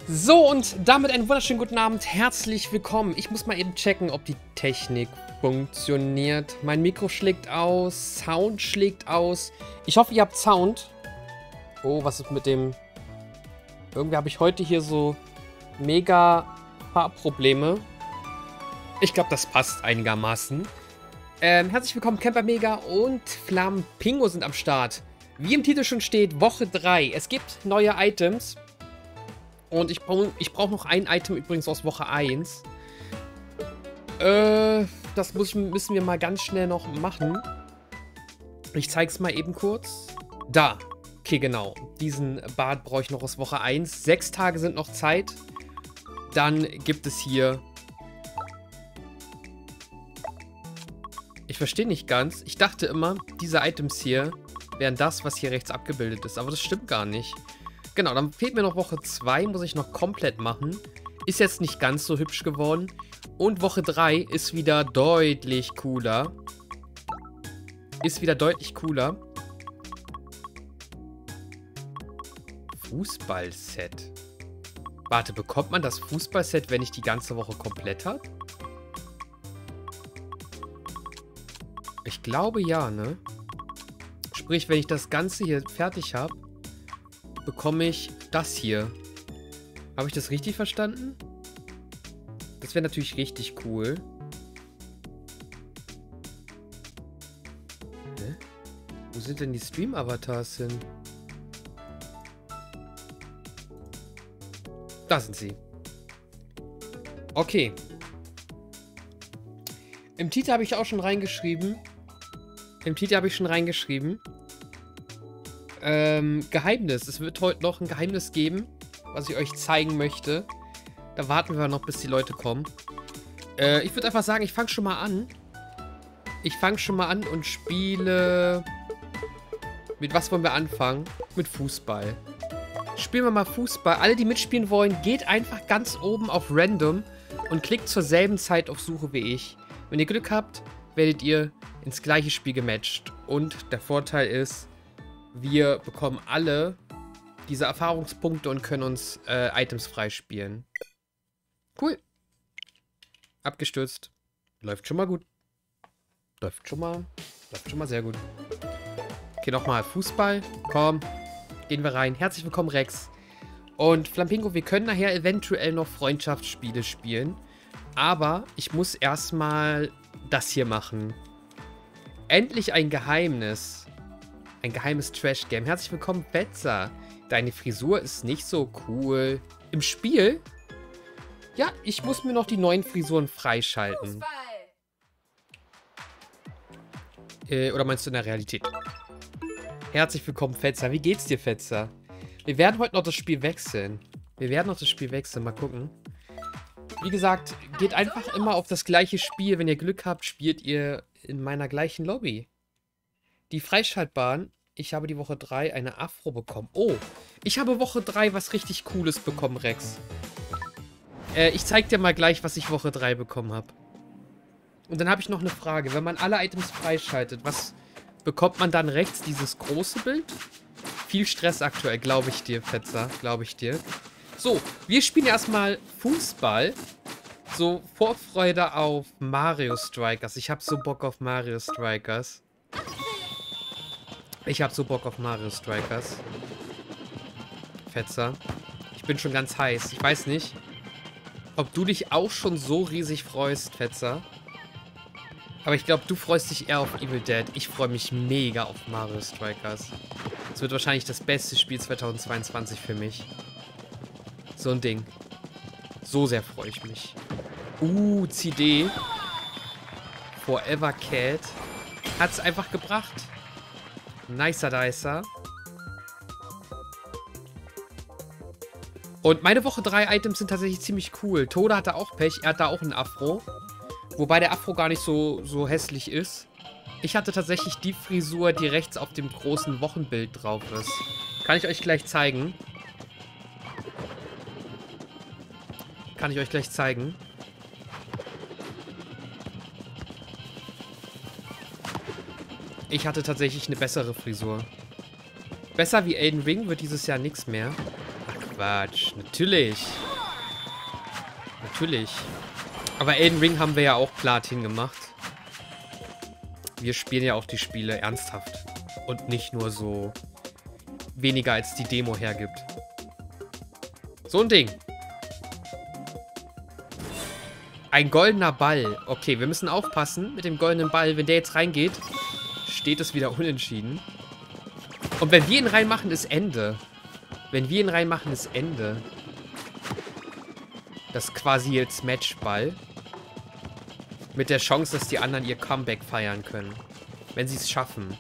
So, und damit einen wunderschönen guten Abend. Herzlich willkommen. Ich muss mal eben checken, ob die Technik funktioniert. Mein Mikro schlägt aus, Sound schlägt aus. Ich hoffe, ihr habt Sound. Oh, was ist mit dem... Irgendwie habe ich heute hier so mega Fahrprobleme. Ich glaube, das passt einigermaßen. Herzlich willkommen, Camper Mega und Flampingo sind am Start. Wie im Titel schon steht, Woche 3. Es gibt neue Items. Und ich brauch noch ein Item übrigens aus Woche 1. Das müssen wir mal ganz schnell noch machen. Ich zeig's mal eben kurz. Da. Okay, genau. Diesen Bart brauche ich noch aus Woche 1. 6 Tage sind noch Zeit. Dann gibt es hier... Ich verstehe nicht ganz. Ich dachte immer, diese Items hier wären das, was hier rechts abgebildet ist. Aber das stimmt gar nicht. Genau, dann fehlt mir noch Woche 2. Muss ich noch komplett machen. Ist jetzt nicht ganz so hübsch geworden. Und Woche 3 ist wieder deutlich cooler. Ist wieder deutlich cooler. Fußballset. Warte, bekommt man das Fußballset, wenn ich die ganze Woche komplett habe? Ich glaube ja, ne? Sprich, wenn ich das Ganze hier fertig habe, bekomme ich das hier. Habe ich das richtig verstanden? Das wäre natürlich richtig cool. Hä? Wo sind denn die Stream-Avatars hin? Da sind sie. Okay. Im Titel habe ich auch schon reingeschrieben. Geheimnis. Es wird heute noch ein Geheimnis geben, was ich euch zeigen möchte. Da warten wir noch, bis die Leute kommen. Ich würde einfach sagen, ich fange schon mal an. Und spiele... Mit was wollen wir anfangen? Mit Fußball. Spielen wir mal Fußball. Alle, die mitspielen wollen, geht einfach ganz oben auf Random und klickt zur selben Zeit auf Suche wie ich. Wenn ihr Glück habt, werdet ihr ins gleiche Spiel gematcht. Und der Vorteil ist, wir bekommen alle diese Erfahrungspunkte und können uns Items freispielen. Cool. Abgestürzt. Läuft schon mal gut. Läuft schon mal sehr gut. Okay, nochmal Fußball. Komm. Gehen wir rein. Herzlich willkommen, Rex. Und Flampingo, wir können nachher eventuell noch Freundschaftsspiele spielen. Aber ich muss erstmal das hier machen. Endlich ein Geheimnis. Ein geheimes Trash-Game. Herzlich willkommen, Betzer. Deine Frisur ist nicht so cool. Im Spiel? Ja, ich muss mir noch die neuen Frisuren freischalten. Oder meinst du in der Realität? Herzlich willkommen, Fetzer. Wie geht's dir, Fetzer? Wir werden heute noch das Spiel wechseln. Mal gucken. Wie gesagt, geht einfach immer auf das gleiche Spiel. Wenn ihr Glück habt, spielt ihr in meiner gleichen Lobby. Die freischaltbaren. Ich habe die Woche 3 eine Afro bekommen. Oh, ich habe Woche 3 was richtig Cooles bekommen, Rex. Ich zeig dir mal gleich, was ich Woche 3 bekommen habe. Und dann habe ich noch eine Frage. Wenn man alle Items freischaltet, was bekommt man dann rechts? Dieses große Bild? Viel Stress aktuell, glaube ich dir, Fetzer. Glaube ich dir. So, wir spielen erstmal Fußball. So, Vorfreude auf Mario Strikers. Ich habe so Bock auf Mario Strikers. Fetzer. Ich bin schon ganz heiß. Ich weiß nicht, ob du dich auch schon so riesig freust, Fetzer. Aber ich glaube, du freust dich eher auf Evil Dead. Ich freue mich mega auf Mario Strikers. Es wird wahrscheinlich das beste Spiel 2022 für mich. So ein Ding. So sehr freue ich mich. CD. Forever Cat. Hat's einfach gebracht. Nicer Dicer. Und meine Woche 3 Items sind tatsächlich ziemlich cool. Tode hatte auch Pech. Er hat da auch einen Afro. Wobei der Afro gar nicht so hässlich ist. Ich hatte tatsächlich die Frisur, die rechts auf dem großen Wochenbild drauf ist. Kann ich euch gleich zeigen. Ich hatte tatsächlich eine bessere Frisur. Besser wie Elden Ring wird dieses Jahr nichts mehr. Ach Quatsch. Natürlich. Natürlich. Aber Elden Ring haben wir ja auch Platin gemacht. Wir spielen ja auch die Spiele ernsthaft. Und nicht nur so weniger als die Demo hergibt. So ein Ding. Ein goldener Ball. Okay, wir müssen aufpassen mit dem goldenen Ball. Wenn der jetzt reingeht, steht es wieder unentschieden. Und wenn wir ihn reinmachen, ist Ende. Wenn wir ihn reinmachen, ist Ende. Das ist quasi jetzt Matchball. Mit der Chance, dass die anderen ihr Comeback feiern können. Wenn sie es schaffen.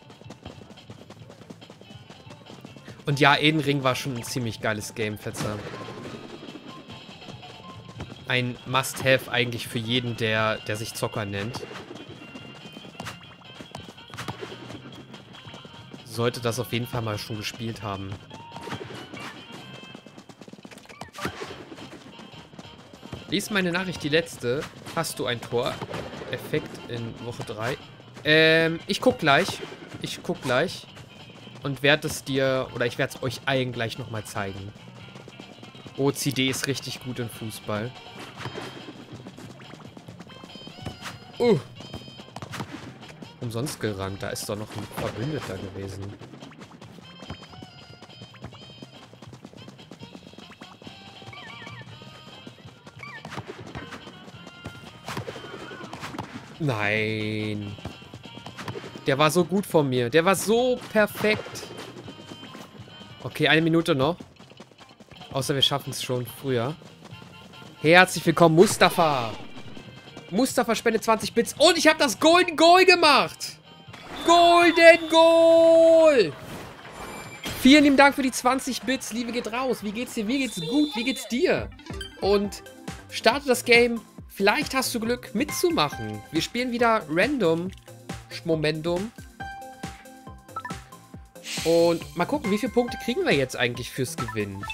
Und ja, Elden Ring war schon ein ziemlich geiles Game, Fetzer. Ein Must-Have eigentlich für jeden, der sich Zocker nennt. Sollte das auf jeden Fall mal schon gespielt haben. Lies meine Nachricht, die letzte. Hast du ein Tor-Effekt in Woche 3? Ich guck gleich. Ich guck gleich. Und werde es dir, oder ich werde es euch allen gleich nochmal zeigen. OCD ist richtig gut in Fußball. Umsonst gerannt. Da ist doch noch ein Verbündeter gewesen. Nein. Der war so gut von mir. Der war so perfekt. Okay, 1 Minute noch. Außer wir schaffen es schon früher. Herzlich willkommen, Mustafa. Mustafa spendet 20 Bits. Und ich habe das Golden Goal gemacht. Golden Goal. Vielen lieben Dank für die 20 Bits. Liebe geht raus. Wie geht's dir? Mir geht's gut. Wie geht's dir? Und starte das Game. Vielleicht hast du Glück mitzumachen. Wir spielen wieder Random. Schmomendum. Und mal gucken, wie viele Punkte kriegen wir jetzt eigentlich fürs Gewinnen.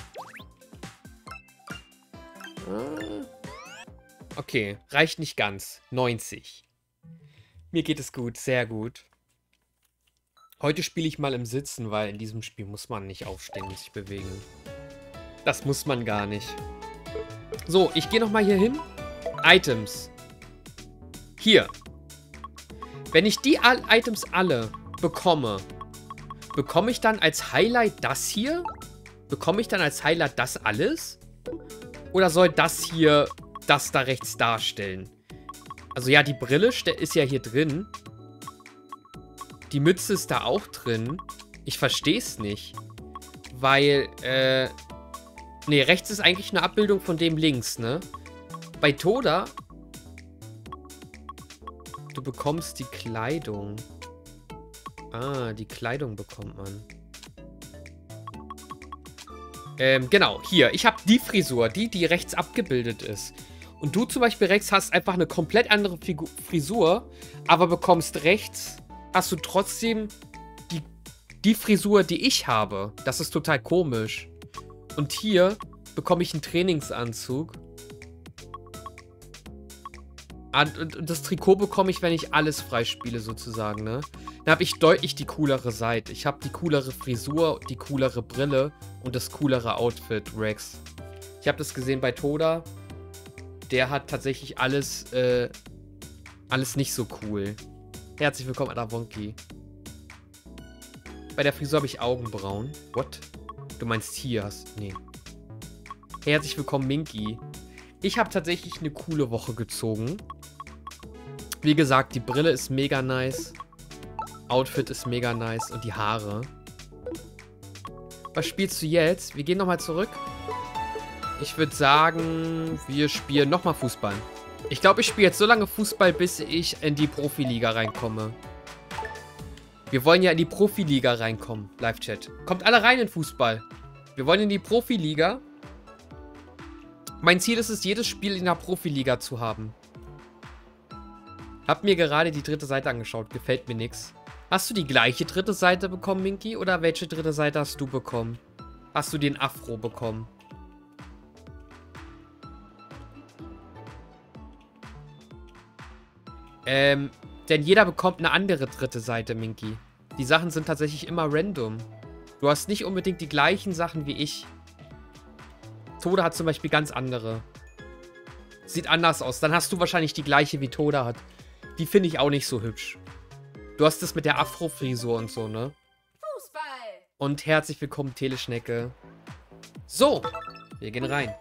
Okay, reicht nicht ganz. 90. Mir geht es gut, sehr gut. Heute spiele ich mal im Sitzen, weil in diesem Spiel muss man nicht aufstehen und sich bewegen. Das muss man gar nicht. So, ich gehe nochmal hier hin. Items. Hier. Wenn ich die Items alle bekomme, bekomme ich dann als Highlight das hier? Bekomme ich dann als Highlight das alles? Oder soll das hier das da rechts darstellen? Also ja, die Brille ist ja hier drin. Die Mütze ist da auch drin. Ich verstehe es nicht. Weil, nee, rechts ist eigentlich eine Abbildung von dem links, ne? Bei Toda... Du bekommst die Kleidung. Ah, die Kleidung bekommt man. Genau, hier. Ich habe die Frisur, die rechts abgebildet ist. Und du zum Beispiel, Rex, hast einfach eine komplett andere Frisur, aber bekommst rechts, hast du trotzdem die Frisur, die ich habe. Das ist total komisch. Und hier bekomme ich einen Trainingsanzug. Und das Trikot bekomme ich, wenn ich alles freispiele, sozusagen, ne? Dann habe ich deutlich die coolere Seite. Ich habe die coolere Frisur, die coolere Brille und das coolere Outfit, Rex. Ich habe das gesehen bei Toda. Der hat tatsächlich alles nicht so cool. Herzlich willkommen, Adavonki. Bei der Frisur habe ich Augenbrauen. What? Du meinst hier hast... Nee. Herzlich willkommen, Minky. Ich habe tatsächlich eine coole Woche gezogen. Wie gesagt, die Brille ist mega nice. Outfit ist mega nice. Und die Haare. Was spielst du jetzt? Wir gehen nochmal zurück. Ich würde sagen, wir spielen nochmal Fußball. Ich glaube, ich spiele jetzt so lange Fußball, bis ich in die Profiliga reinkomme. Wir wollen ja in die Profiliga reinkommen. Live-Chat. Kommt alle rein in Fußball. Wir wollen in die Profiliga. Mein Ziel ist es, jedes Spiel in der Profiliga zu haben. Hab mir gerade die dritte Seite angeschaut. Gefällt mir nix. Hast du die gleiche dritte Seite bekommen, Minky? Oder welche dritte Seite hast du bekommen? Hast du den Afro bekommen? Denn jeder bekommt eine andere dritte Seite, Minky. Die Sachen sind tatsächlich immer random. Du hast nicht unbedingt die gleichen Sachen wie ich. Tode hat zum Beispiel ganz andere. Sieht anders aus. Dann hast du wahrscheinlich die gleiche, wie Tode hat. Die finde ich auch nicht so hübsch. Du hast das mit der Afro-Frisur und so, ne? Fußball. Und herzlich willkommen, Teleschnecke. So, wir gehen rein.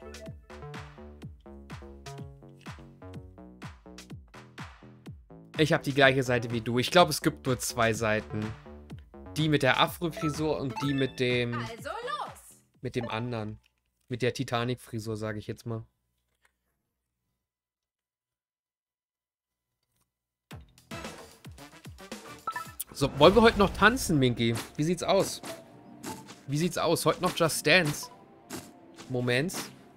Ich habe die gleiche Seite wie du. Ich glaube, es gibt nur 2 Seiten. Die mit der Afro-Frisur und die mit dem... Also los. Mit dem anderen. Mit der Titanic-Frisur, sage ich jetzt mal. So, wollen wir heute noch tanzen, Minky? Wie sieht's aus? Wie sieht's aus? Heute noch Just Dance? Moment.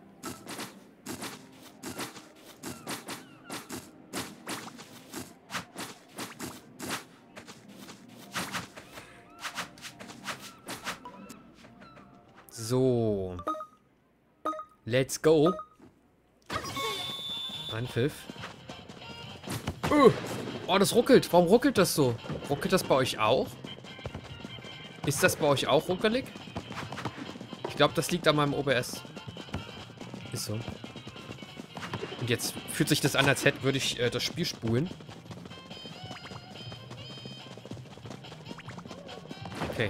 So. Let's go. Anpfiff. Oh, das ruckelt. Warum ruckelt das so? Ruckelt das bei euch auch? Ist das bei euch auch ruckelig? Ich glaube, das liegt an meinem OBS. Ist so. Und jetzt fühlt sich das an, als würde ich das Spiel spulen. Okay.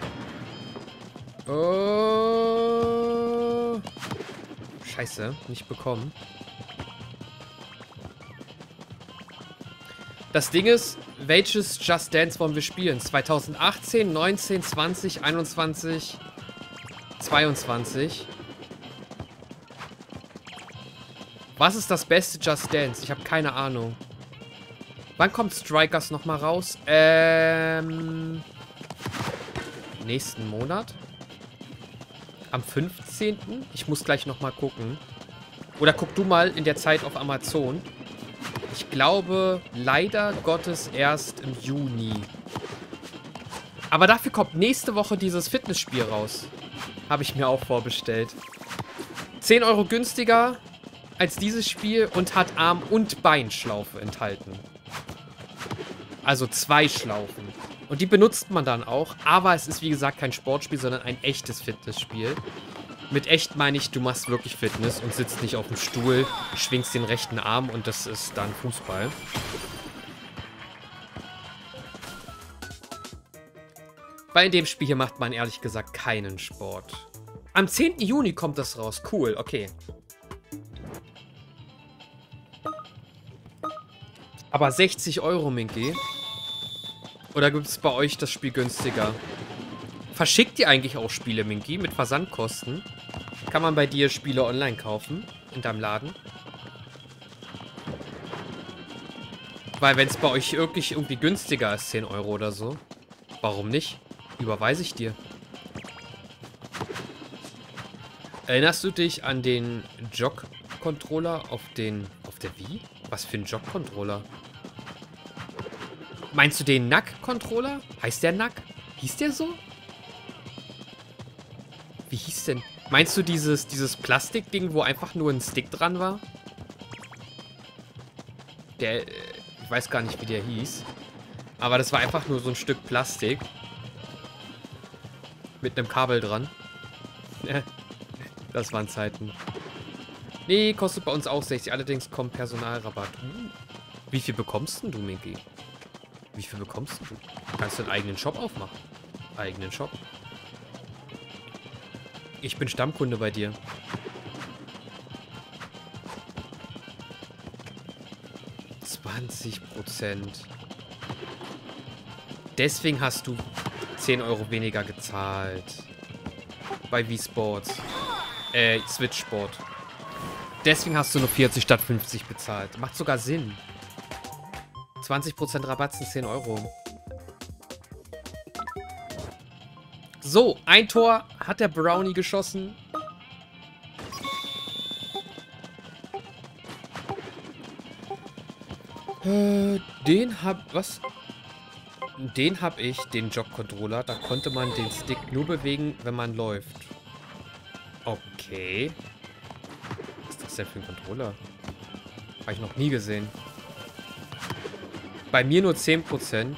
Oh. Scheiße, nicht bekommen. Das Ding ist, welches Just Dance wollen wir spielen? 2018, 19, 20, 21, 22. Was ist das beste Just Dance? Ich habe keine Ahnung. Wann kommt Strikers nochmal raus? Nächsten Monat? Am 15.? Ich muss gleich nochmal gucken. Oder guck du mal in der Zeit auf Amazon. Ich glaube, leider Gottes erst im Juni. Aber dafür kommt nächste Woche dieses Fitnessspiel raus. Habe ich mir auch vorbestellt. 10 € günstiger als dieses Spiel und hat Arm- und Beinschlaufe enthalten. Also 2 Schlaufen. Und die benutzt man dann auch. Aber es ist wie gesagt kein Sportspiel, sondern ein echtes Fitnessspiel. Mit echt meine ich, du machst wirklich Fitness und sitzt nicht auf dem Stuhl, schwingst den rechten Arm und das ist dann Fußball. Weil in dem Spiel hier macht man ehrlich gesagt keinen Sport. Am 10. Juni kommt das raus. Cool, okay. Aber 60 €, Minky. Oder gibt es bei euch das Spiel günstiger? Verschickt ihr eigentlich auch Spiele, Minky, mit Versandkosten? Kann man bei dir Spiele online kaufen? In deinem Laden? Weil wenn es bei euch wirklich irgendwie günstiger ist, 10 € oder so, warum nicht? Überweise ich dir. Erinnerst du dich an den Jog-Controller auf der Wii? Was für ein Jog-Controller? Meinst du den NAC-Controller? Heißt der NAC? Hieß der so? Wie hieß denn? Meinst du dieses Plastikding, wo einfach nur ein Stick dran war? Ich weiß gar nicht, wie der hieß. Aber das war einfach nur so ein Stück Plastik. Mit einem Kabel dran. Das waren Zeiten. Nee, kostet bei uns auch 60. Allerdings kommt Personalrabatt. Wie viel bekommst denn du, Minky? Wie viel bekommst du? Kannst du einen eigenen Shop aufmachen? Eigenen Shop? Ich bin Stammkunde bei dir. $20%. Deswegen hast du 10 € weniger gezahlt. Bei Wii Sports. Switch Sport. Deswegen hast du nur 40 statt 50 bezahlt. Macht sogar Sinn. 20% Rabatt sind 10 €. So, ein Tor hat der Brownie geschossen. Was? Den hab ich, den Jog-Controller. Da konnte man den Stick nur bewegen, wenn man läuft. Okay. Was ist das denn für ein Controller? Habe ich noch nie gesehen. Bei mir nur 10%.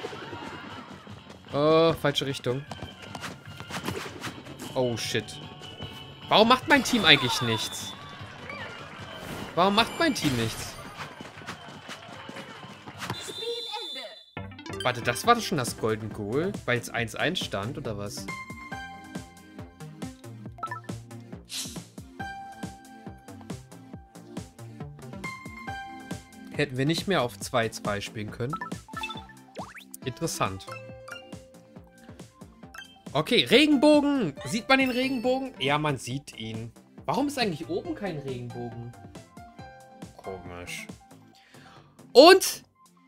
Oh, falsche Richtung. Oh, shit. Warum macht mein Team eigentlich nichts? Warum macht mein Team nichts? Warte, das war doch schon das Golden Goal? Weil jetzt 1-1 stand, oder was? Hätten wir nicht mehr auf 2-2 spielen können. Interessant. Okay, Regenbogen. Sieht man den Regenbogen? Ja, man sieht ihn. Warum ist eigentlich oben kein Regenbogen? Komisch. Und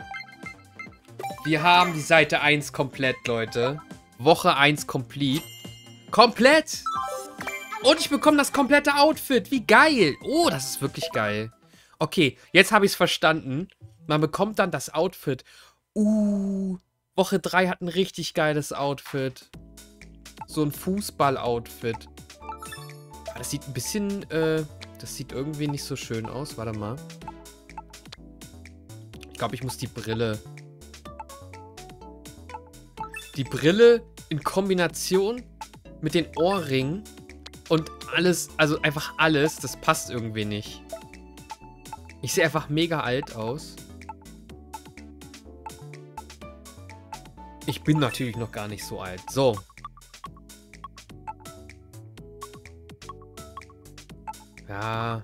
wir haben die Seite 1 komplett, Leute. Woche 1 complete. Komplett! Und ich bekomme das komplette Outfit. Wie geil. Oh, das ist wirklich geil. Okay, jetzt habe ich es verstanden. Man bekommt dann das Outfit. Woche 3 hat ein richtig geiles Outfit. So ein Fußball-Outfit. Das sieht ein bisschen, das sieht irgendwie nicht so schön aus. Warte mal. Ich glaube, ich muss die Brille. Die Brille in Kombination mit den Ohrringen und alles, also einfach alles, das passt irgendwie nicht. Ich sehe einfach mega alt aus. Ich bin natürlich noch gar nicht so alt. So. Ja.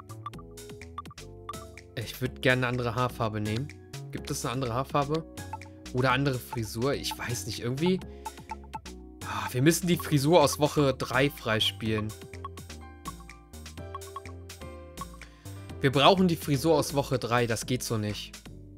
Ich würde gerne eine andere Haarfarbe nehmen. Gibt es eine andere Haarfarbe? Oder andere Frisur? Ich weiß nicht. Irgendwie... wir müssen die Frisur aus Woche 3 freispielen. Wir brauchen die Frisur aus Woche 3. Das geht so nicht.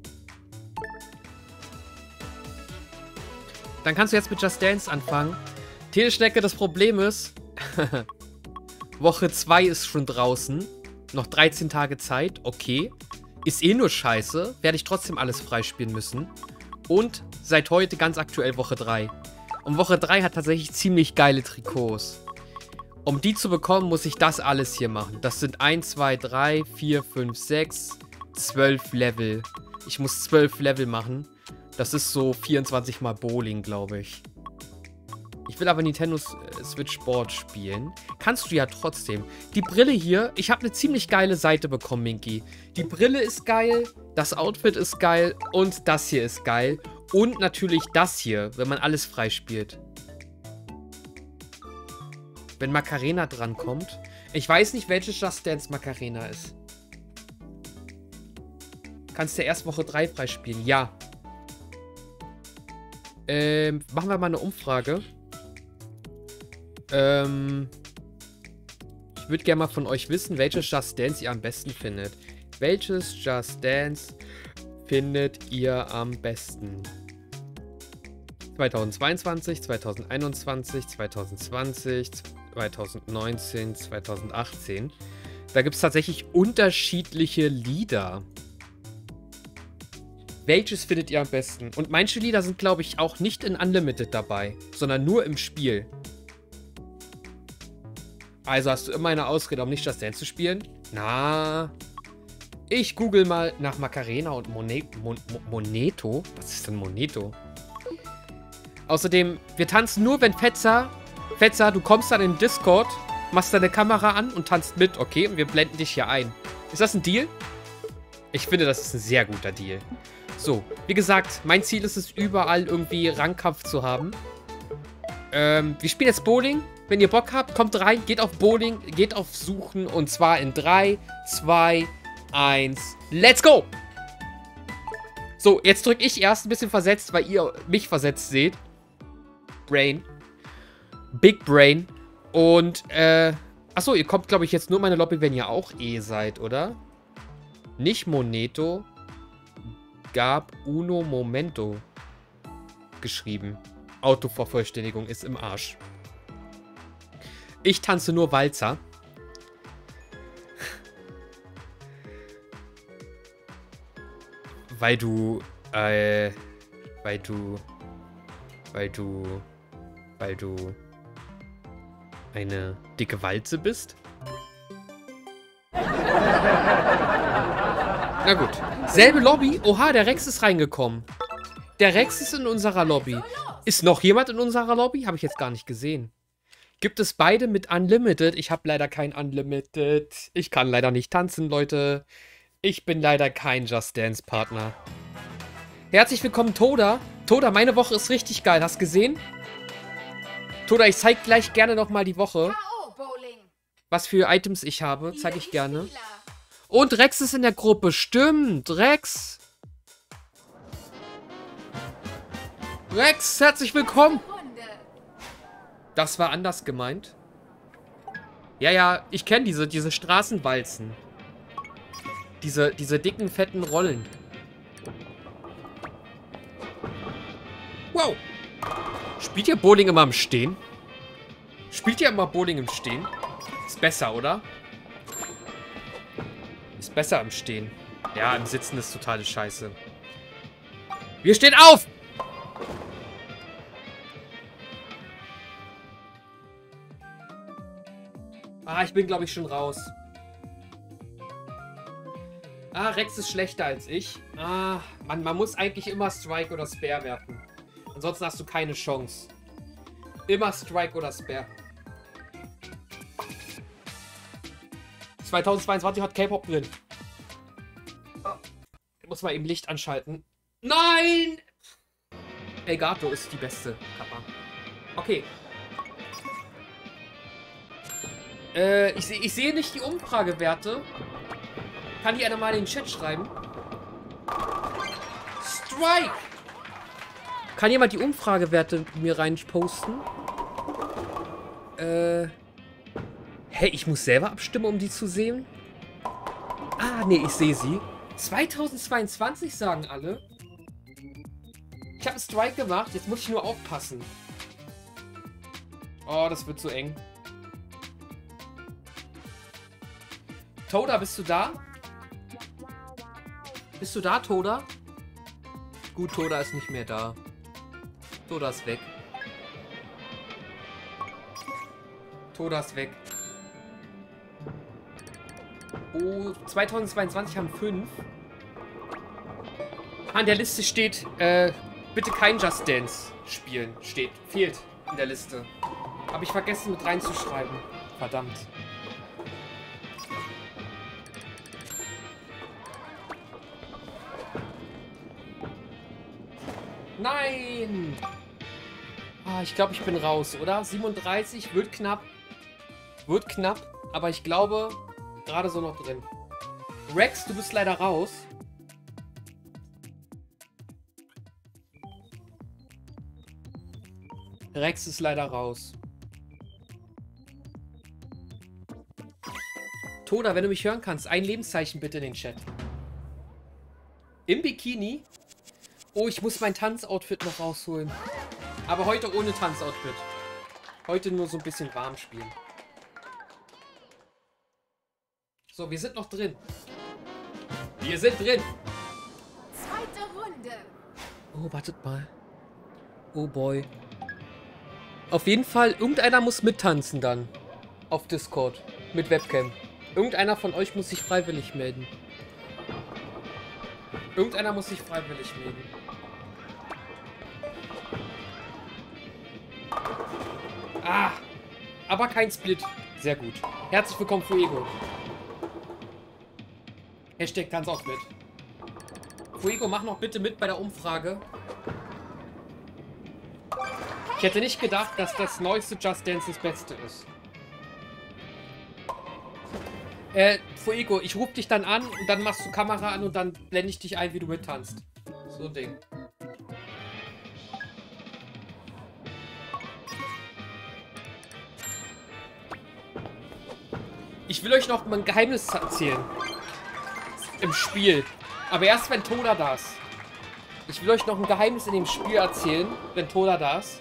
Dann kannst du jetzt mit Just Dance anfangen. Teleschnecke, das Problem ist... Woche 2 ist schon draußen. Noch 13 Tage Zeit. Okay. Ist eh nur scheiße. Werde ich trotzdem alles freispielen müssen. Und seit heute ganz aktuell Woche 3. Und Woche 3 hat tatsächlich ziemlich geile Trikots. Um die zu bekommen, muss ich das alles hier machen. Das sind 1, 2, 3, 4, 5, 6, 12 Level. Ich muss 12 Level machen. Das ist so 24 mal Bowling, glaube ich. Ich will aber Nintendo Switch Sport spielen. Kannst du ja trotzdem. Die Brille hier, ich habe eine ziemlich geile Seite bekommen, Minky. Die Brille ist geil, das Outfit ist geil und das hier ist geil. Und natürlich das hier, wenn man alles freispielt. Wenn Macarena drankommt. Ich weiß nicht, welches Just Dance Macarena ist. Kannst du erst Woche 3 freispielen? Ja. Machen wir mal eine Umfrage. Ich würde gerne mal von euch wissen, welches Just Dance ihr am besten findet. Welches Just Dance findet ihr am besten? 2022, 2021, 2020, 2019, 2018. Da gibt es tatsächlich unterschiedliche Lieder. Welches findet ihr am besten? Und manche Lieder sind, glaube ich, auch nicht in Unlimited dabei, sondern nur im Spiel. Also hast du immer eine Ausrede, um nicht Just Dance zu spielen? Na, ich google mal nach Macarena und Moneto. Was ist denn Moneto? Außerdem, wir tanzen nur, wenn Fetzer, du kommst dann in Discord, machst deine Kamera an und tanzt mit, okay? Und wir blenden dich hier ein. Ist das ein Deal? Ich finde, das ist ein sehr guter Deal. So, wie gesagt, mein Ziel ist es, überall irgendwie Rangkampf zu haben. Wir spielen jetzt Bowling. Wenn ihr Bock habt, kommt rein, geht auf Bowling, geht auf Suchen und zwar in 3, 2, 1, let's go! So, jetzt drücke ich erst ein bisschen versetzt, weil ihr mich versetzt seht. Brain. Big Brain. Und, achso, ihr kommt, glaube ich, jetzt nur in meine Lobby, wenn ihr auch seid, oder? Nicht Moneto. Gab Uno Momento geschrieben. Autovervollständigung ist im Arsch. Ich tanze nur Walzer. Weil du eine dicke Walze bist? Na gut. Selbe Lobby. Oha, der Rex ist reingekommen. Der Rex ist in unserer Lobby. Ist noch jemand in unserer Lobby? Habe ich jetzt gar nicht gesehen. Gibt es beide mit Unlimited? Ich habe leider kein Unlimited. Ich kann leider nicht tanzen, Leute. Ich bin leider kein Just Dance-Partner. Herzlich willkommen, Toda. Toda, meine Woche ist richtig geil. Hast du gesehen? Toda, ich zeig gleich gerne nochmal die Woche. Was für Items ich habe, zeige ich gerne. Und Rex ist in der Gruppe. Stimmt, Rex. Rex, herzlich willkommen. Das war anders gemeint. Ja, ja, ich kenne diese Straßenwalzen. Diese dicken, fetten Rollen. Wow. Spielt ihr Bowling immer im Stehen? Spielt ihr immer Bowling im Stehen? Ist besser, oder? Ist besser im Stehen. Ja, im Sitzen ist totale Scheiße. Wir stehen auf! Ah, ich bin, glaube ich, schon raus. Ah, Rex ist schlechter als ich. Ah, man muss eigentlich immer Strike oder Spare werfen. Ansonsten hast du keine Chance. Immer Strike oder Spare. 2022 hat K-Pop drin. Oh, ich muss mal eben Licht anschalten. Nein! Elgato ist die beste Kappa. Okay. Ich sehe nicht die Umfragewerte. Kann die einer mal in den Chat schreiben? Strike! Kann jemand die Umfragewerte mir rein posten? Hey, ich muss selber abstimmen, um die zu sehen? Ah, nee, ich sehe sie. 2022 sagen alle. Ich habe einen Strike gemacht, jetzt muss ich nur aufpassen. Oh, das wird so eng. Toda, bist du da? Bist du da, Toda? Gut, Toda ist nicht mehr da. Toda ist weg. Toda ist weg. Oh, 2022 haben 5. An der Liste steht, bitte kein Just Dance spielen. Fehlt in der Liste. Habe ich vergessen mit reinzuschreiben. Verdammt. Nein! Ah, ich glaube, ich bin raus, oder? 37 wird knapp. Wird knapp, aber ich glaube, gerade so noch drin. Rex, du bist leider raus. Rex ist leider raus. Toda, wenn du mich hören kannst, ein Lebenszeichen bitte in den Chat. Im Bikini? Oh, ich muss mein Tanzoutfit noch rausholen. Aber heute ohne Tanzoutfit. Heute nur so ein bisschen warm spielen. So, wir sind noch drin. Wir sind drin. Zweite Runde. Oh, wartet mal. Oh boy. Auf jeden Fall, irgendeiner muss mittanzen dann. Auf Discord. Mit Webcam. Irgendeiner von euch muss sich freiwillig melden. Irgendeiner muss sich freiwillig melden. Ah, aber kein Split. Sehr gut. Herzlich willkommen, Fuego. Hashtag Tanz auch mit. Fuego, mach noch bitte mit bei der Umfrage. Ich hätte nicht gedacht, dass das neueste Just Dance das Beste ist. Fuego, ich rufe dich dann an und dann machst du Kamera an und dann blende ich dich ein, wie du mittanzt. So ein Ding. Ich will euch noch mal ein Geheimnis erzählen. Im Spiel. Aber erst, wenn Toda da ist. Ich will euch noch ein Geheimnis in dem Spiel erzählen, wenn Toda da ist.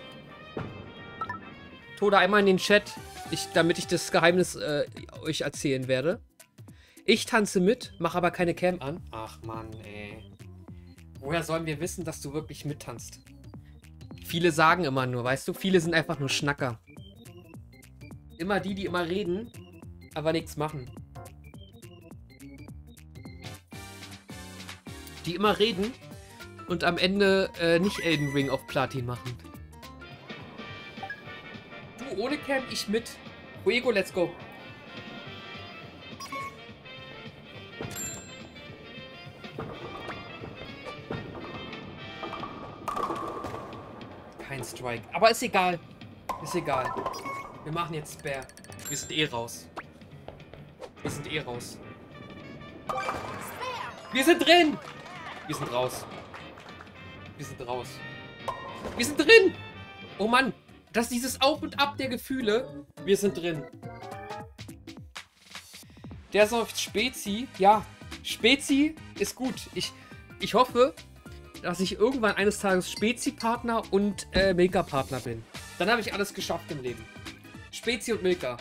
Toda, einmal in den Chat, damit ich das Geheimnis euch erzählen werde. Ich tanze mit, mache aber keine Cam an. Ach Mann, ey. Woher sollen wir wissen, dass du wirklich mittanzt? Viele sagen immer nur, weißt du? Viele sind einfach nur Schnacker. Immer die immer reden, aber nichts machen. Die immer reden und am Ende nicht Elden Ring auf Platin machen. Du Du ohne Cam, ich mit. Fuego, let's go. Kein Strike. Aber ist egal. Ist egal. Wir machen jetzt Spare. Wir sind eh raus. Wir sind eh raus. Wir sind drin! Wir sind raus. Wir sind raus. Wir sind drin! Oh Mann. Das ist dieses Auf und Ab der Gefühle. Wir sind drin. Der säuft Spezi. Ja, Spezi ist gut. Ich hoffe, dass ich irgendwann eines Tages Spezi-Partner und Milka-Partner bin. Dann habe ich alles geschafft im Leben. Spezi und Milka.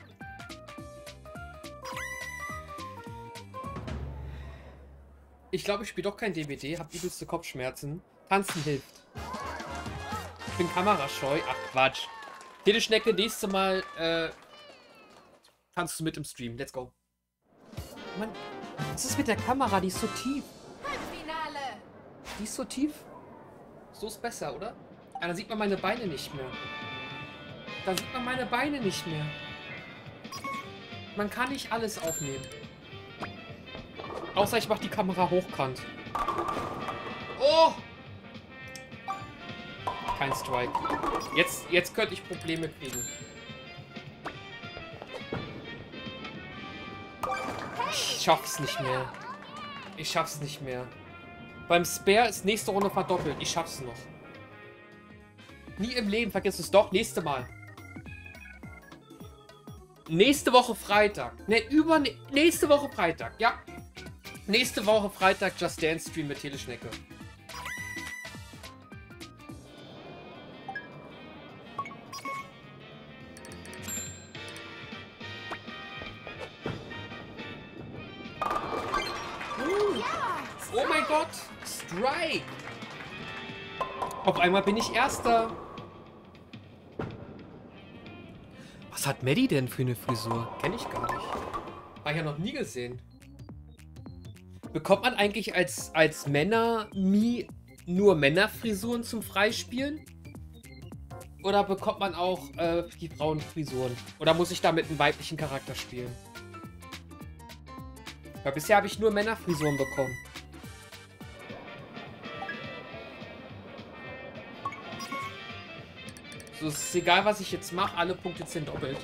Ich glaube, ich spiele doch kein DBD. Hab übelste Kopfschmerzen. Tanzen hilft. Ich bin kamerascheu. Ach, Quatsch. Teleschnecke, nächstes Mal tanzt du mit im Stream. Let's go. Mann, was ist mit der Kamera? Die ist so tief. Halbfinale. Die ist so tief. So ist besser, oder? Ja, dann sieht man meine Beine nicht mehr. Dann sieht man meine Beine nicht mehr. Man kann nicht alles aufnehmen. Außer ich mache die Kamera hochkant. Oh! Kein Strike. Jetzt könnte ich Probleme kriegen. Ich schaff's nicht mehr. Ich schaff's nicht mehr. Beim Spare ist nächste Runde verdoppelt. Ich schaff's noch. Nie im Leben, vergiss es doch. Nächste Mal. Nächste Woche Freitag. Ne, nächste Woche Freitag. Ja. Nächste Woche Freitag Just Dance Stream mit Teleschnecke. Oh mein Gott! Strike! Auf einmal bin ich Erster. Was hat Maddie denn für eine Frisur? Kenne ich gar nicht. Habe ich ja noch nie gesehen. Bekommt man eigentlich als Männer nie nur Männerfrisuren zum Freispielen? Oder bekommt man auch die Frauenfrisuren? Oder muss ich damit einen weiblichen Charakter spielen? Weil bisher habe ich nur Männerfrisuren bekommen. So, es ist egal, was ich jetzt mache. Alle Punkte sind doppelt.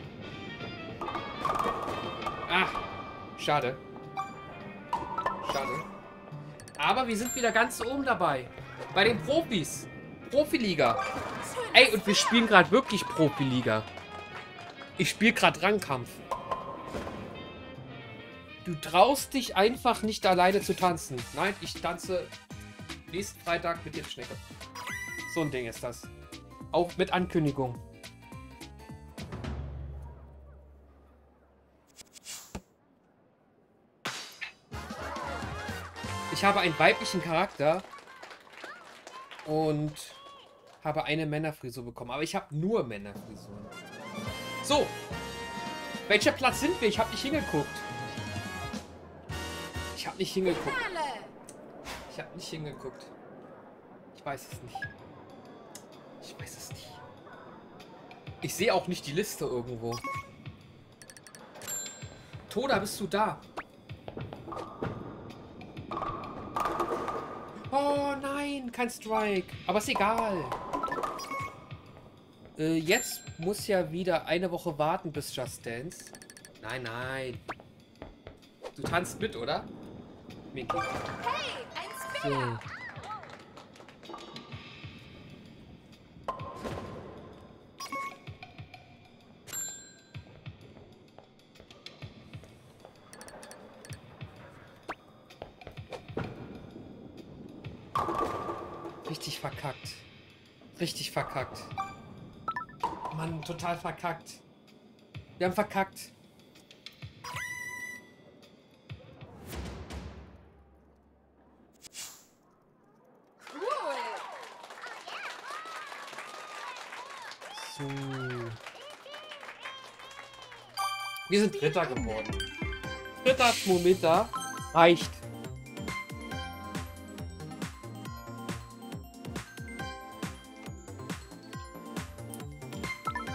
Ah, schade. Schade. Aber wir sind wieder ganz oben dabei. Bei den Profis. Profiliga. Ey, und wir spielen gerade wirklich Profiliga. Ich spiele gerade Rangkampf. Du traust dich einfach nicht alleine zu tanzen. Nein, ich tanze nächsten Freitag mit der Schnecke. So ein Ding ist das. Auch mit Ankündigung. Ich habe einen weiblichen Charakter und habe eine Männerfrisur bekommen. Aber ich habe nur Männerfrisuren. So. Welcher Platz sind wir? Ich habe nicht hingeguckt. Ich habe nicht hingeguckt. Ich habe nicht hingeguckt. Ich weiß es nicht. Ich weiß es nicht. Ich sehe auch nicht die Liste irgendwo. Toda, bist du da? Oh nein, kein Strike. Aber ist egal. Jetzt muss ja wieder eine Woche warten bis Just Dance. Nein, nein. Du tanzt mit, oder? Miki. Hey, ein Spinner. So. Richtig verkackt. Richtig verkackt. Mann, total verkackt. Wir haben verkackt. Cool. So. Wir sind Dritter geworden. Dritter Thermometer reicht.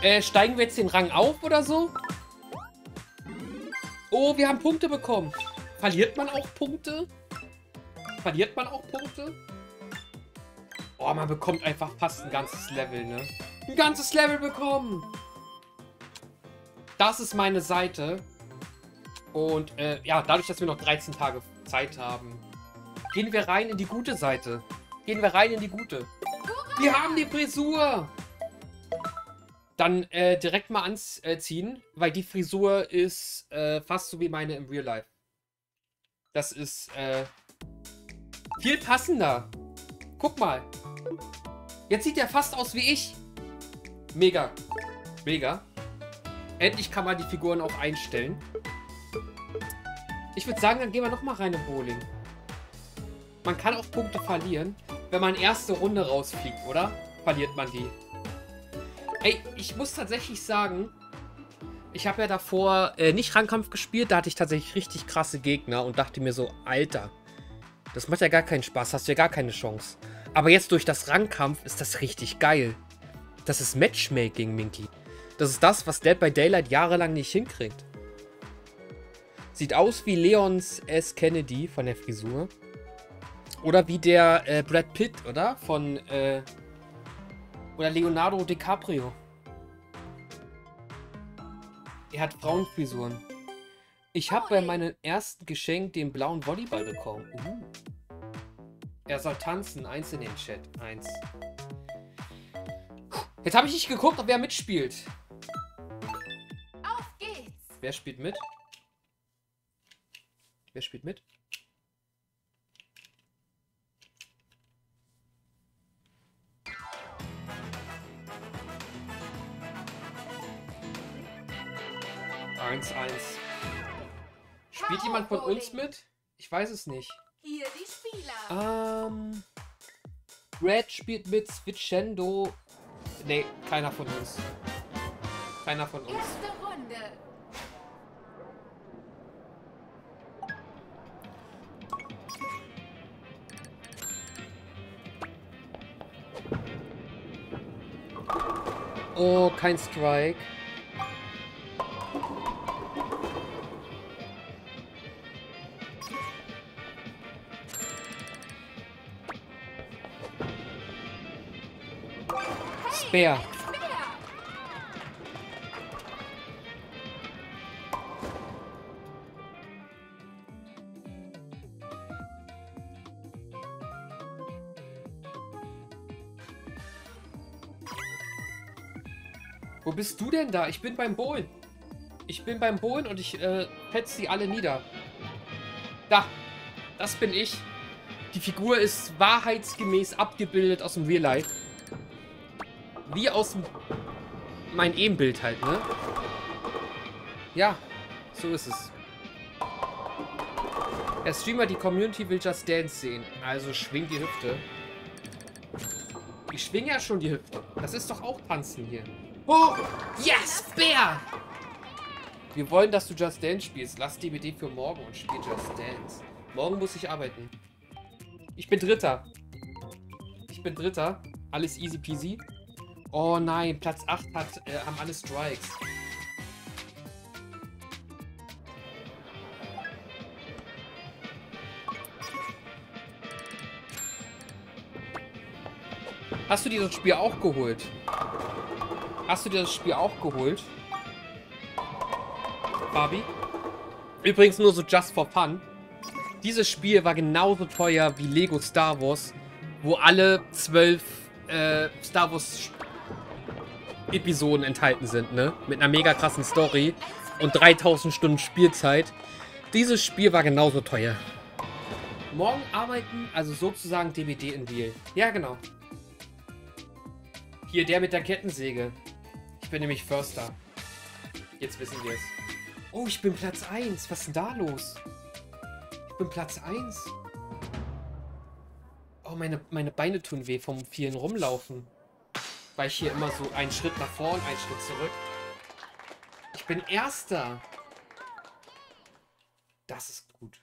Steigen wir jetzt den Rang auf oder so? Oh, wir haben Punkte bekommen. Verliert man auch Punkte? Verliert man auch Punkte? Oh, man bekommt einfach fast ein ganzes Level, ne? Ein ganzes Level bekommen! Das ist meine Seite. Und, ja, dadurch, dass wir noch 13 Tage Zeit haben, gehen wir rein in die gute Seite. Gehen wir rein in die gute. Wir haben die Frisur! Dann, direkt mal anziehen, weil die Frisur ist, fast so wie meine im Real Life. Das ist, viel passender. Guck mal. Jetzt sieht er fast aus wie ich. Mega. Mega. Endlich kann man die Figuren auch einstellen. Ich würde sagen, dann gehen wir nochmal rein im Bowling. Man kann auch Punkte verlieren, wenn man erste Runde rausfliegt, oder? Verliert man die. Ey, ich muss tatsächlich sagen, ich habe ja davor nicht Rangkampf gespielt, da hatte ich tatsächlich richtig krasse Gegner und dachte mir so, Alter, das macht ja gar keinen Spaß, hast du ja gar keine Chance. Aber jetzt durch das Rangkampf ist das richtig geil. Das ist Matchmaking, Minky. Das ist das, was Dead by Daylight jahrelang nicht hinkriegt. Sieht aus wie Leons S. Kennedy von der Frisur. Oder wie der Brad Pitt, oder? Von, oder Leonardo DiCaprio. Er hat Frauenfrisuren. Ich habe bei meinem ersten Geschenk den blauen Volleyball bekommen. Er soll tanzen. 1 in den Chat. 1. Jetzt habe ich nicht geguckt, ob wer mitspielt. Auf geht's! Wer spielt mit? Wer spielt mit? Eins. Spielt jemand von uns mit? Ich weiß es nicht. Hier die Spieler. Red spielt mit, Switchendo. Nee, keiner von uns. Keiner von uns. Erste Runde. Oh, kein Strike. Speer. Wo bist du denn da? Ich bin beim Bowlen. Ich bin beim Bowlen und ich petze sie alle nieder. Da. Das bin ich. Die Figur ist wahrheitsgemäß abgebildet aus dem Real Life. Wie aus dem... mein Ebenbild halt, ne? Ja, so ist es. Der Streamer, die Community will Just Dance sehen. Also schwing die Hüfte. Ich schwinge ja schon die Hüfte. Das ist doch auch Tanzen hier. Oh! Yes! Bär! Wir wollen, dass du Just Dance spielst. Lass DBD für morgen und spiel Just Dance. Morgen muss ich arbeiten. Ich bin Dritter. Ich bin Dritter. Alles easy peasy. Oh nein, Platz 8 haben alle Strikes. Hast du dir das Spiel auch geholt? Hast du dir das Spiel auch geholt? Barbie? Übrigens nur so just for fun. Dieses Spiel war genauso teuer wie Lego Star Wars, wo alle 12 Star Wars Episoden enthalten sind, ne? Mit einer mega krassen Story und 3000 Stunden Spielzeit. Dieses Spiel war genauso teuer. Morgen arbeiten, also sozusagen DBD in Deal. Ja, genau. Hier, der mit der Kettensäge. Ich bin nämlich Förster. Jetzt wissen wir es. Oh, ich bin Platz 1. Was ist denn da los? Ich bin Platz 1. Oh, meine Beine tun weh vom vielen Rumlaufen. Weil ich hier immer so einen Schritt nach vorn, einen Schritt zurück. Ich bin Erster. Das ist gut.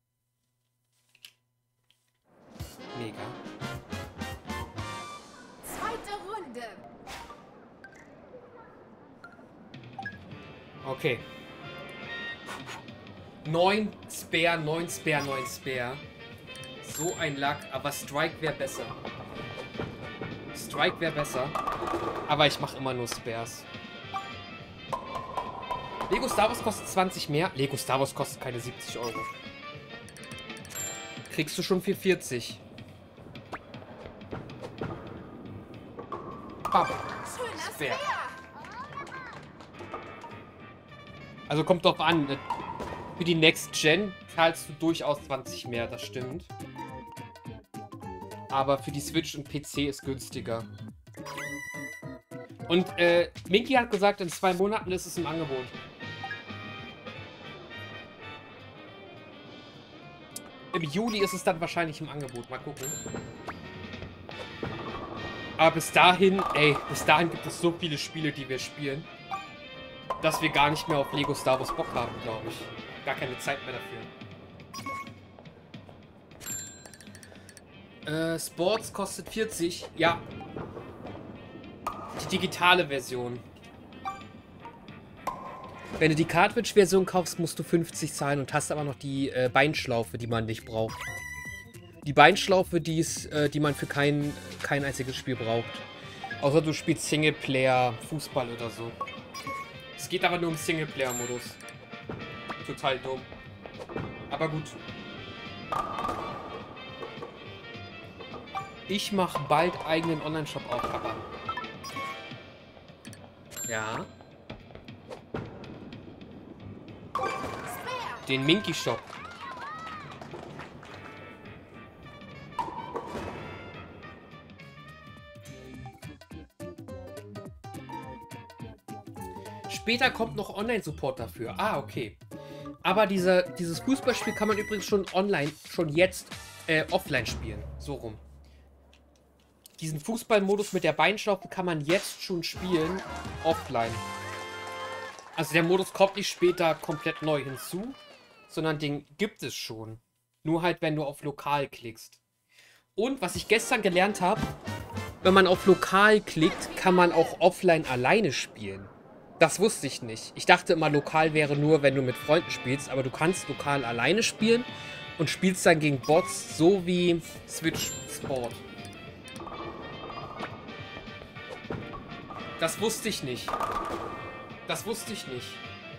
Mega. Zweite Runde. Okay. 9 Spare, 9 Spare, 9 Spare. So ein Lack, aber Strike wäre besser. Strike wäre besser. Aber ich mache immer nur Spares. Lego Star Wars kostet 20 mehr. Lego Star Wars kostet keine 70 Euro. Kriegst du schon für 40. Bam. Spare. Also kommt drauf an. Für die Next Gen zahlst du durchaus 20 mehr, das stimmt. Aber für die Switch und PC ist günstiger. Und Minky hat gesagt, in 2 Monaten ist es im Angebot. Im Juli ist es dann wahrscheinlich im Angebot. Mal gucken. Aber bis dahin, bis dahin gibt es so viele Spiele, die wir spielen, dass wir gar nicht mehr auf Lego Star Wars Bock haben, glaube ich. Gar keine Zeit mehr dafür. Sports kostet 40. Ja. Die digitale Version. Wenn du die Cartridge-Version kaufst, musst du 50 zahlen und hast aber noch die Beinschlaufe, die man nicht braucht. Die Beinschlaufe, die man für kein einziges Spiel braucht. Außer du spielst Singleplayer, Fußball oder so. Es geht aber nur im Singleplayer-Modus. Total dumm. Aber gut. Ich mache bald eigenen Online-Shop auf, Papa. Ja. Den Minky Shop. Später kommt noch Online-Support dafür. Ah, okay. Aber dieses Fußballspiel kann man übrigens schon jetzt offline spielen. So rum. Diesen Fußballmodus mit der Beinschlaufe kann man jetzt schon spielen, offline. Also der Modus kommt nicht später komplett neu hinzu, sondern den gibt es schon. Nur halt, wenn du auf Lokal klickst. Und was ich gestern gelernt habe, wenn man auf Lokal klickt, kann man auch offline alleine spielen. Das wusste ich nicht. Ich dachte immer, lokal wäre nur, wenn du mit Freunden spielst, aber du kannst lokal alleine spielen und spielst dann gegen Bots, so wie Switch Sport. Das wusste ich nicht. Das wusste ich nicht.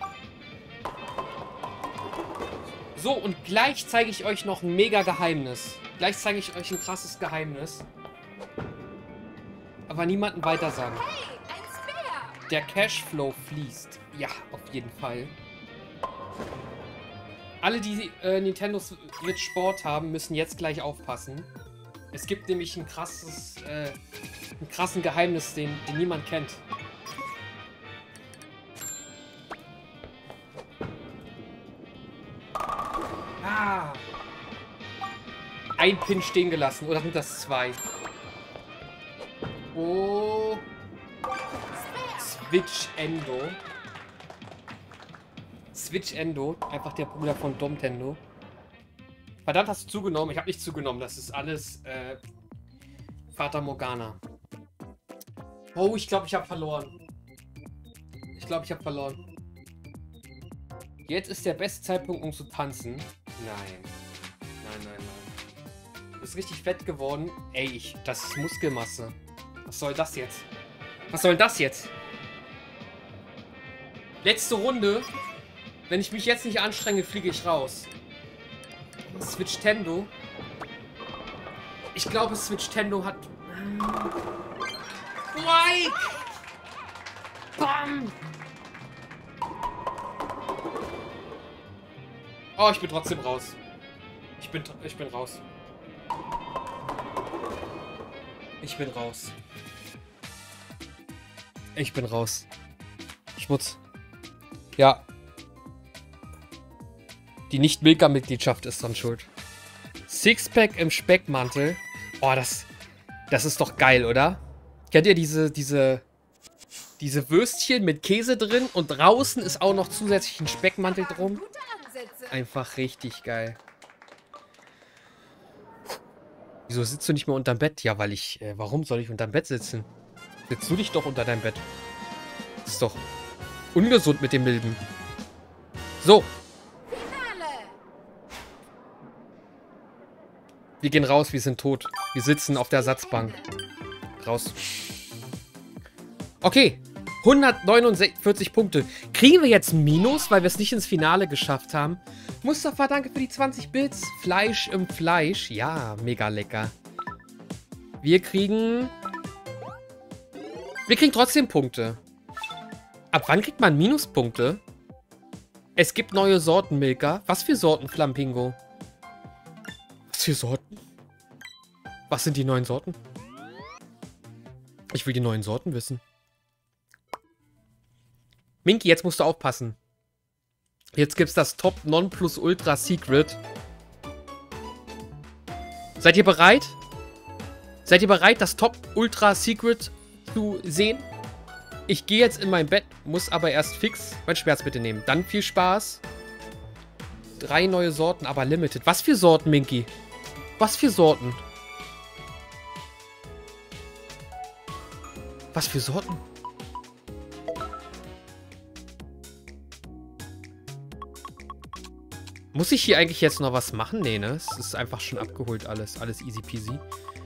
So, und gleich zeige ich euch noch ein mega Geheimnis. Gleich zeige ich euch ein krasses Geheimnis. Aber niemandem weiter sagen. Hey, ein Speer! Der Cashflow fließt. Ja, auf jeden Fall. Alle, die Nintendo Switch Sport haben, müssen jetzt gleich aufpassen. Es gibt nämlich ein krassen Geheimnis, den niemand kennt. Ah! Ein Pin stehen gelassen. Oder sind das 2? Oh. Switch Endo. Switch Endo. Einfach der Bruder von Domtendo. Verdammt, hast du zugenommen? Ich habe nicht zugenommen. Das ist alles Fata Morgana. Oh, ich glaube, ich habe verloren. Ich glaube, ich habe verloren. Jetzt ist der beste Zeitpunkt, um zu tanzen. Nein. Nein, nein, nein. Du bist richtig fett geworden. Ey, das ist Muskelmasse. Was soll das jetzt? Was soll das jetzt? Letzte Runde. Wenn ich mich jetzt nicht anstrenge, fliege ich raus. Switch Tendo. Ich glaube, Switch Tendo hat... Mike! Bam! Oh, ich bin trotzdem raus. Ich bin raus. Ich bin raus. Ich bin raus. Schmutz. Ja. Die Nicht-Milka-Mitgliedschaft ist dran schuld. Sixpack im Speckmantel. Oh, das ist doch geil, oder? Kennt ihr diese Würstchen mit Käse drin und draußen ist auch noch zusätzlich ein Speckmantel drum? Einfach richtig geil. Wieso sitzt du nicht mehr unterm Bett? Ja, weil warum soll ich unterm Bett sitzen? Sitzt du dich doch unter deinem Bett. ungesund mit dem Milben. So. Finale. Wir gehen raus, wir sind tot. Wir sitzen auf der Ersatzbank. Raus. Okay. 149 Punkte. Kriegen wir jetzt ein Minus, weil wir es nicht ins Finale geschafft haben? Mustafa, danke für die 20 Bits. Fleisch im Fleisch. Ja, mega lecker. Wir kriegen trotzdem Punkte. Ab wann kriegt man Minuspunkte? Es gibt neue Sorten, Milka. Was für Sorten, Flampingo? Was für Sorten? Was sind die neuen Sorten? Ich will die neuen Sorten wissen. Minky, jetzt musst du aufpassen. Jetzt gibt's das Top Nonplusultra Secret. Seid ihr bereit? Seid ihr bereit, das Top Ultra Secret zu sehen? Ich gehe jetzt in mein Bett, muss aber erst fix mein Schmerz bitte nehmen. Dann viel Spaß. 3 neue Sorten, aber limited. Was für Sorten, Minky? Was für Sorten? Was für Sorten? Muss ich hier eigentlich jetzt noch was machen? Nee, ne? Es ist einfach schon abgeholt alles. Alles easy peasy.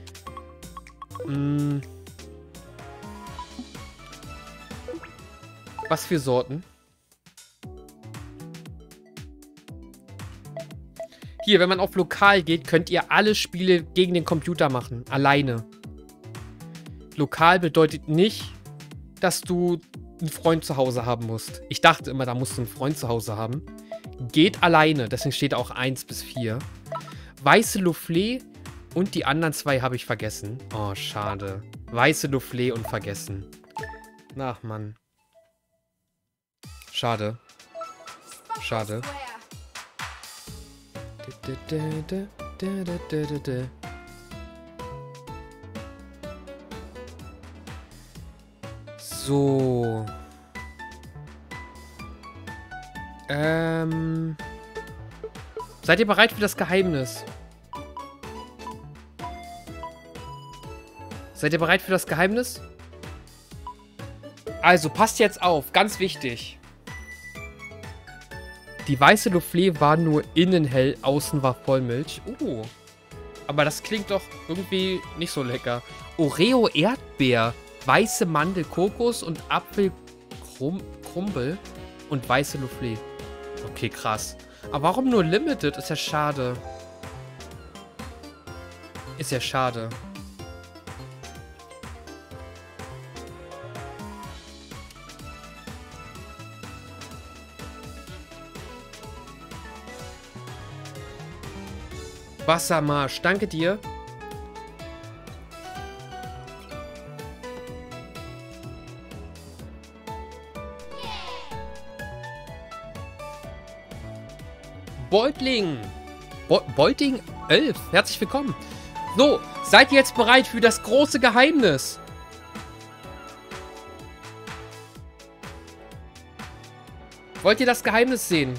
Was für Sorten? Hier, wenn man auf Lokal geht, könnt ihr alle Spiele gegen den Computer machen. Alleine. Lokal bedeutet nicht, dass du einen Freund zu Hause haben musst. Ich dachte immer, da musst du einen Freund zu Hause haben. Geht alleine, deswegen steht auch 1 bis 4. Weiße Soufflé und die anderen 2 habe ich vergessen. Oh, schade. Weiße Soufflé und vergessen. Ach, Mann. Schade. Schade. So. Seid ihr bereit für das Geheimnis? Seid ihr bereit für das Geheimnis? Also, passt jetzt auf. Ganz wichtig. Die weiße Soufflé war nur innen hell, außen war Vollmilch. Aber das klingt doch irgendwie nicht so lecker. Oreo Erdbeer, weiße Mandel Kokos und Apfel Krumbel und weiße Soufflé. Okay, krass. Aber warum nur Limited? Ist ja schade. Ist ja schade. Wassermarsch, danke dir. Beutling. Beuting 11. Herzlich willkommen. So, seid ihr jetzt bereit für das große Geheimnis? Wollt ihr das Geheimnis sehen?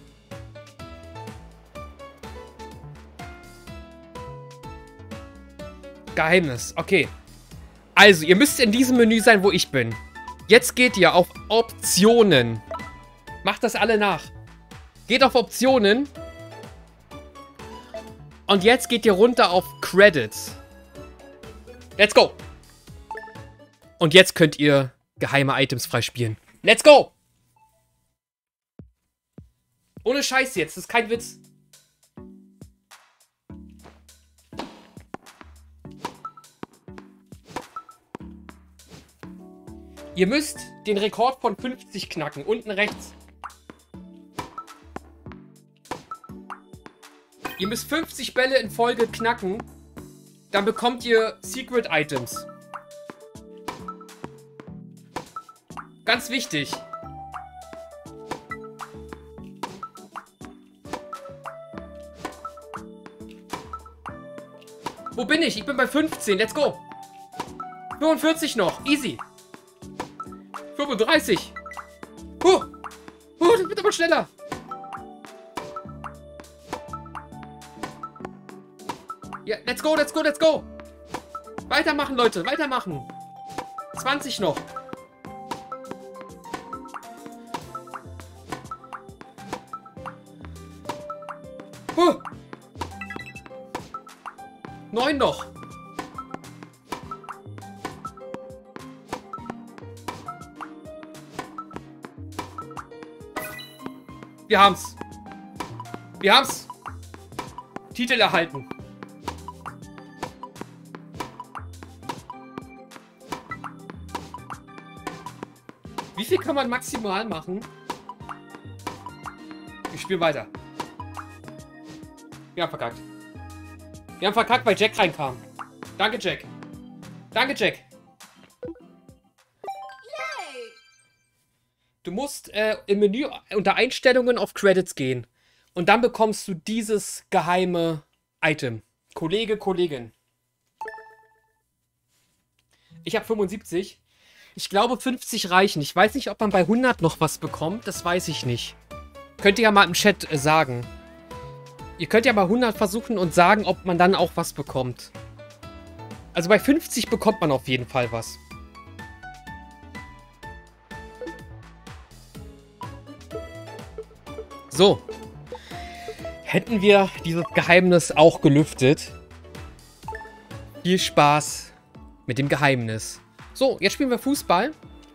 Geheimnis, okay. Also, ihr müsst in diesem Menü sein, wo ich bin. Jetzt geht ihr auf Optionen. Macht das alle nach. Geht auf Optionen. Und jetzt geht ihr runter auf Credits. Let's go. Und jetzt könnt ihr geheime Items freispielen. Let's go. Ohne Scheiß jetzt, das ist kein Witz. Ihr müsst den Rekord von 50 knacken. Unten rechts. Ihr müsst 50 Bälle in Folge knacken. Dann bekommt ihr Secret Items. Ganz wichtig. Wo bin ich? Ich bin bei 15. Let's go. 45 noch. Easy. 35. Das wird aber schneller. Ja, let's go, let's go, let's go. Weitermachen, Leute, weitermachen. 20 noch. Huh. 9 noch. Wir haben's. Wir haben's. Titel erhalten. Wie viel kann man maximal machen? Ich spiele weiter. Wir haben verkackt. Wir haben verkackt, weil Jack reinkam. Danke, Jack. Danke, Jack. Du musst im Menü unter Einstellungen auf Credits gehen. Und dann bekommst du dieses geheime Item. Kollege, Kollegin. Ich habe 75. Ich glaube, 50 reichen. Ich weiß nicht, ob man bei 100 noch was bekommt. Das weiß ich nicht. Könnt ihr ja mal im Chat sagen. Ihr könnt ja bei 100 versuchen und sagen, ob man dann auch was bekommt. Also bei 50 bekommt man auf jeden Fall was. So. Hätten wir dieses Geheimnis auch gelüftet. Viel Spaß mit dem Geheimnis. So, jetzt spielen wir Fußball.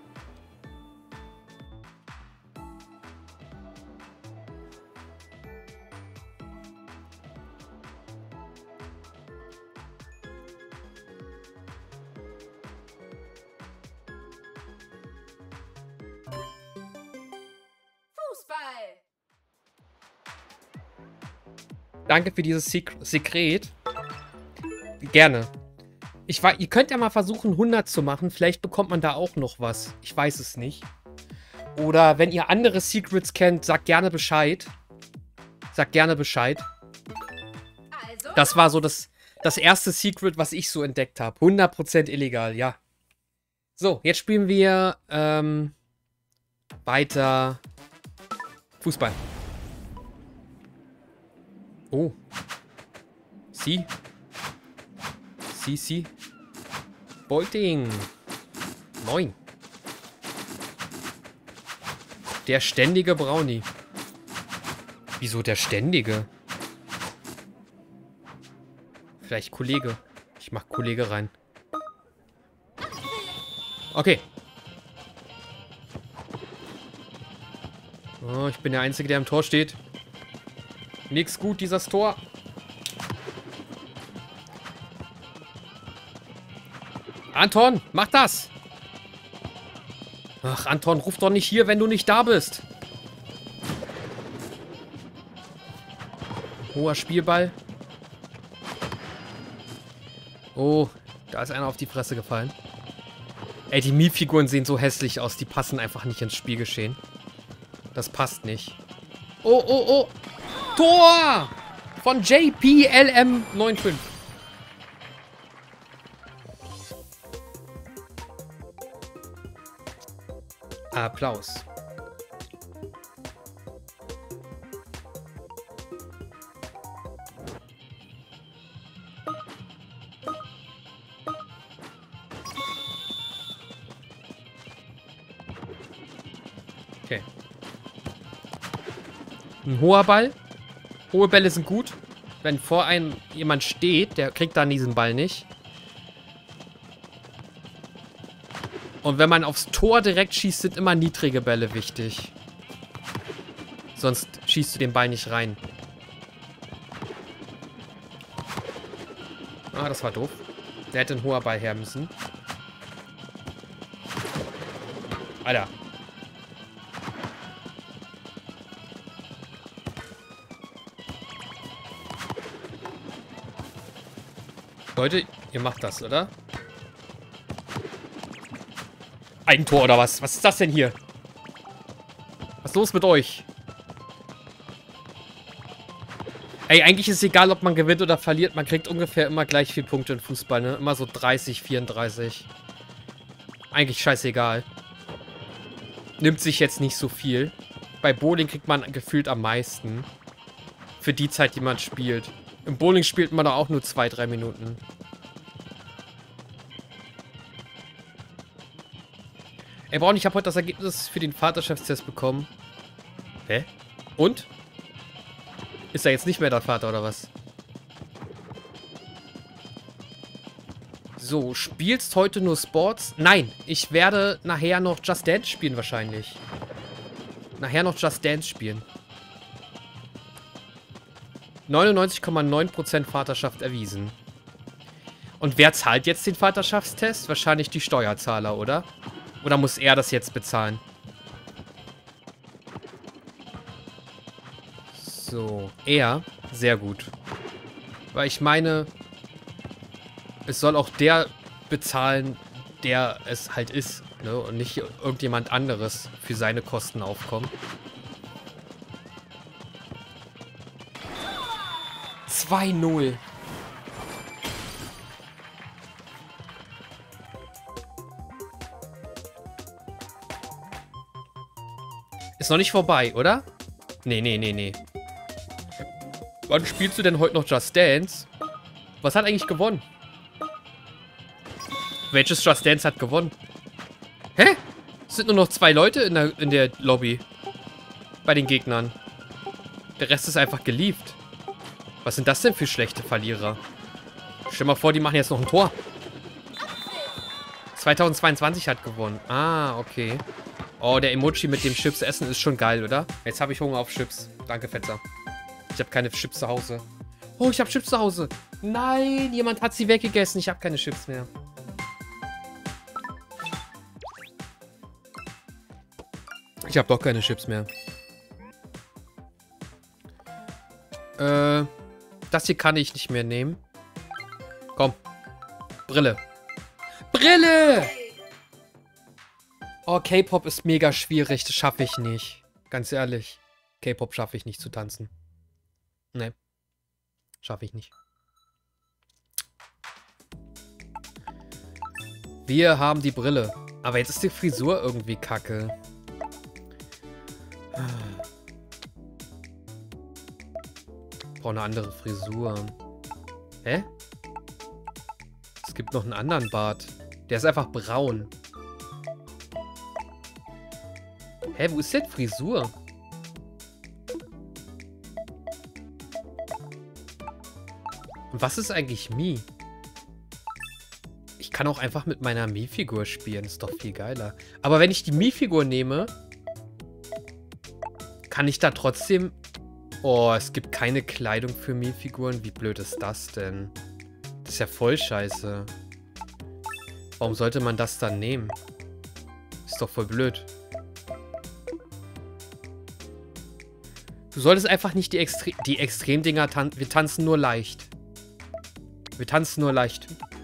Danke für dieses Sekret. Gerne. Ihr könnt ja mal versuchen, 100 zu machen. Vielleicht bekommt man da auch noch was. Ich weiß es nicht. Oder wenn ihr andere Secrets kennt, sagt gerne Bescheid. Sagt gerne Bescheid. Das war so das erste Secret, was ich so entdeckt habe. 100% illegal, ja. So, jetzt spielen wir weiter Fußball. Oh. Sie. Bolting. Moin. Der ständige Brownie. Wieso der ständige? Vielleicht Kollege. Ich mach Kollege rein. Okay. Oh, ich bin der Einzige, der im Tor steht. Nix gut, dieses Tor. Anton, mach das! Ach, Anton, ruf doch nicht hier, wenn du nicht da bist. Hoher Spielball. Oh, da ist einer auf die Fresse gefallen. Ey, die Mii-Figuren sehen so hässlich aus. Die passen einfach nicht ins Spielgeschehen. Das passt nicht. Oh, oh, oh! Tor! Von JPLM95. Applaus. Okay. Ein hoher Ball. Hohe Bälle sind gut. Wenn vor einem jemand steht, der kriegt dann diesen Ball nicht. Und wenn man aufs Tor direkt schießt, sind immer niedrige Bälle wichtig. Sonst schießt du den Ball nicht rein. Ah, das war doof. Der hätte ein hoher Ball her müssen. Alter. Leute, ihr macht das, oder? Ein Tor oder was? Was ist das denn hier? Was ist los mit euch? Ey, eigentlich ist es egal, ob man gewinnt oder verliert. Man kriegt ungefähr immer gleich viel Punkte in Fußball, ne? Immer so 30, 34. Eigentlich scheißegal. Nimmt sich jetzt nicht so viel. Bei Bowling kriegt man gefühlt am meisten. Für die Zeit, die man spielt. Im Bowling spielt man doch auch nur 2-3 Minuten. Ey, Braun, ich habe heute das Ergebnis für den Vaterschaftstest bekommen. Hä? Und? Ist er jetzt nicht mehr der Vater, oder was? So, spielst heute nur Sports? Nein, ich werde nachher noch Just Dance spielen wahrscheinlich. Nachher noch Just Dance spielen. 99,9% Vaterschaft erwiesen. Und wer zahlt jetzt den Vaterschaftstest? Wahrscheinlich die Steuerzahler, oder? Oder muss er das jetzt bezahlen? So, er. Sehr gut. Weil ich meine, es soll auch der bezahlen, der es halt ist, ne? Und nicht irgendjemand anderes für seine Kosten aufkommen. 2-0. Ist noch nicht vorbei, oder? Nee, nee, nee, nee. Wann spielst du denn heute noch Just Dance? Was hat eigentlich gewonnen? Welches Just Dance hat gewonnen? Hä? Es sind nur noch 2 Leute in der Lobby. Bei den Gegnern. Der Rest ist einfach gelieft. Was sind das denn für schlechte Verlierer? Stell mal vor, die machen jetzt noch ein Tor. 2022 hat gewonnen. Ah, okay. Oh, der Emoji mit dem Chips essen ist schon geil, oder? Jetzt habe ich Hunger auf Chips. Danke, Fetzer. Ich habe keine Chips zu Hause. Oh, ich habe Chips zu Hause. Nein, jemand hat sie weggegessen. Ich habe keine Chips mehr. Ich habe doch keine Chips mehr. Das hier kann ich nicht mehr nehmen. Komm. Brille. Brille! Oh, K-Pop ist mega schwierig. Das schaffe ich nicht. Ganz ehrlich. K-Pop schaffe ich nicht zu tanzen. Nee. Schaffe ich nicht. Wir haben die Brille. Aber jetzt ist die Frisur irgendwie kacke. Ich brauche eine andere Frisur. Hä? Es gibt noch einen anderen Bart. Der ist einfach braun. Hä, wo ist denn Frisur? Und was ist eigentlich Mii? Ich kann auch einfach mit meiner Mii-Figur spielen. Ist doch viel geiler. Aber wenn ich die Mii-Figur nehme, kann ich da trotzdem... Oh, es gibt keine Kleidung für Mii-Figuren. Wie blöd ist das denn? Das ist ja voll scheiße. Warum sollte man das dann nehmen? Ist doch voll blöd. Du solltest einfach nicht die Extremdinger tanzen. Wir tanzen nur leicht. Wir tanzen nur leicht.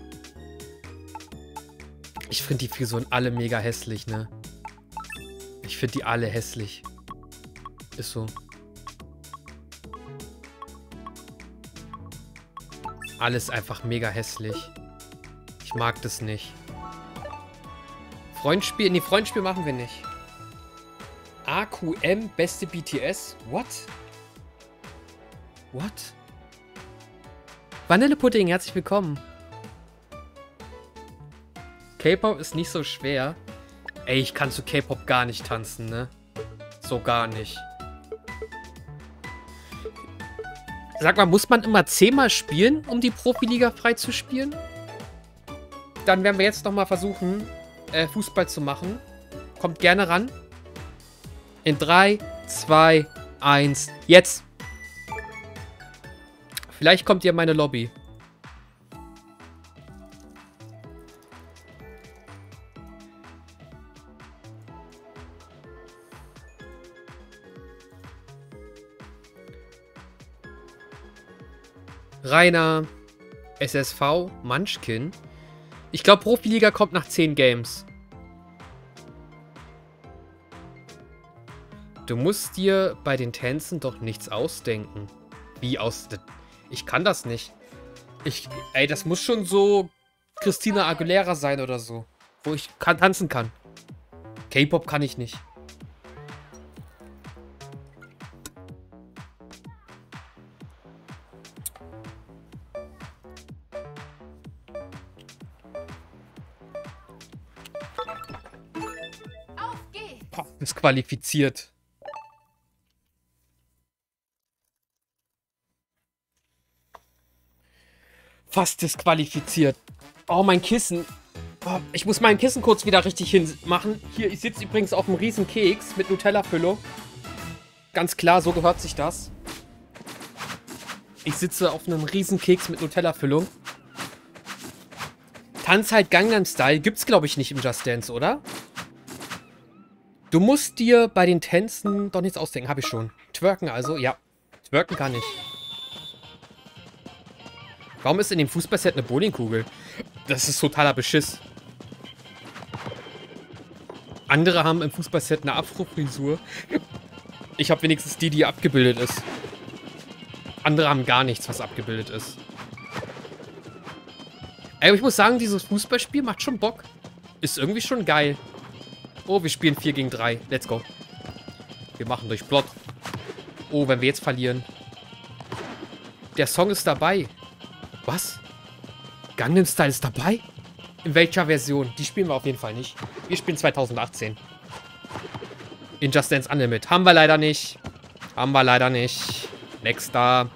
Ich finde die Frisuren alle mega hässlich, ne? Ich finde die alle hässlich. Ist so. Alles einfach mega hässlich. Ich mag das nicht. Freundspiel? Nee, Freundspiel machen wir nicht. AQM, beste BTS? What? What? Vanillepudding, herzlich willkommen. K-Pop ist nicht so schwer. Ey, ich kann zu K-Pop gar nicht tanzen, ne? So gar nicht. Sag mal, muss man immer 10-mal spielen, um die Profiliga freizuspielen? Dann werden wir jetzt nochmal versuchen, Fußball zu machen. Kommt gerne ran. In 3, 2, 1, jetzt! Vielleicht kommt ihr in meine Lobby. Rainer, SSV, Munchkin. Ich glaube, Profiliga kommt nach 10 Games. Du musst dir bei den Tänzen doch nichts ausdenken. Wie aus... Ich kann das nicht. Ey, das muss schon so Christina Aguilera sein oder so. Wo ich tanzen kann. K-Pop kann ich nicht. Auf geht's! Disqualifiziert. Fast disqualifiziert. Oh, mein Kissen. Oh, ich muss mein Kissen kurz wieder richtig hinmachen. Hier, ich sitze übrigens auf einem riesen Keks mit Nutella-Füllung. Ganz klar, so gehört sich das. Ich sitze auf einem riesen Keks mit Nutella-Füllung. Tanz halt Gangnam Style gibt's, glaube ich, nicht im Just Dance, oder? Du musst dir bei den Tänzen doch nichts ausdenken. Habe ich schon. Twerken also? Ja. Twerken kann ich. Warum ist in dem Fußballset eine Bowlingkugel? Das ist totaler Beschiss. Andere haben im Fußballset eine Afro-Frisur. Ich habe wenigstens die, die abgebildet ist. Andere haben gar nichts, was abgebildet ist. Aber ich muss sagen, dieses Fußballspiel macht schon Bock. Ist irgendwie schon geil. Oh, wir spielen 4 gegen 3. Let's go. Wir machen durch Plot. Oh, wenn wir jetzt verlieren. Der Song ist dabei. Was? Gangnam Style ist dabei? In welcher Version? Die spielen wir auf jeden Fall nicht. Wir spielen 2018. In Just Dance Unlimited. Haben wir leider nicht. Haben wir leider nicht. Nächster.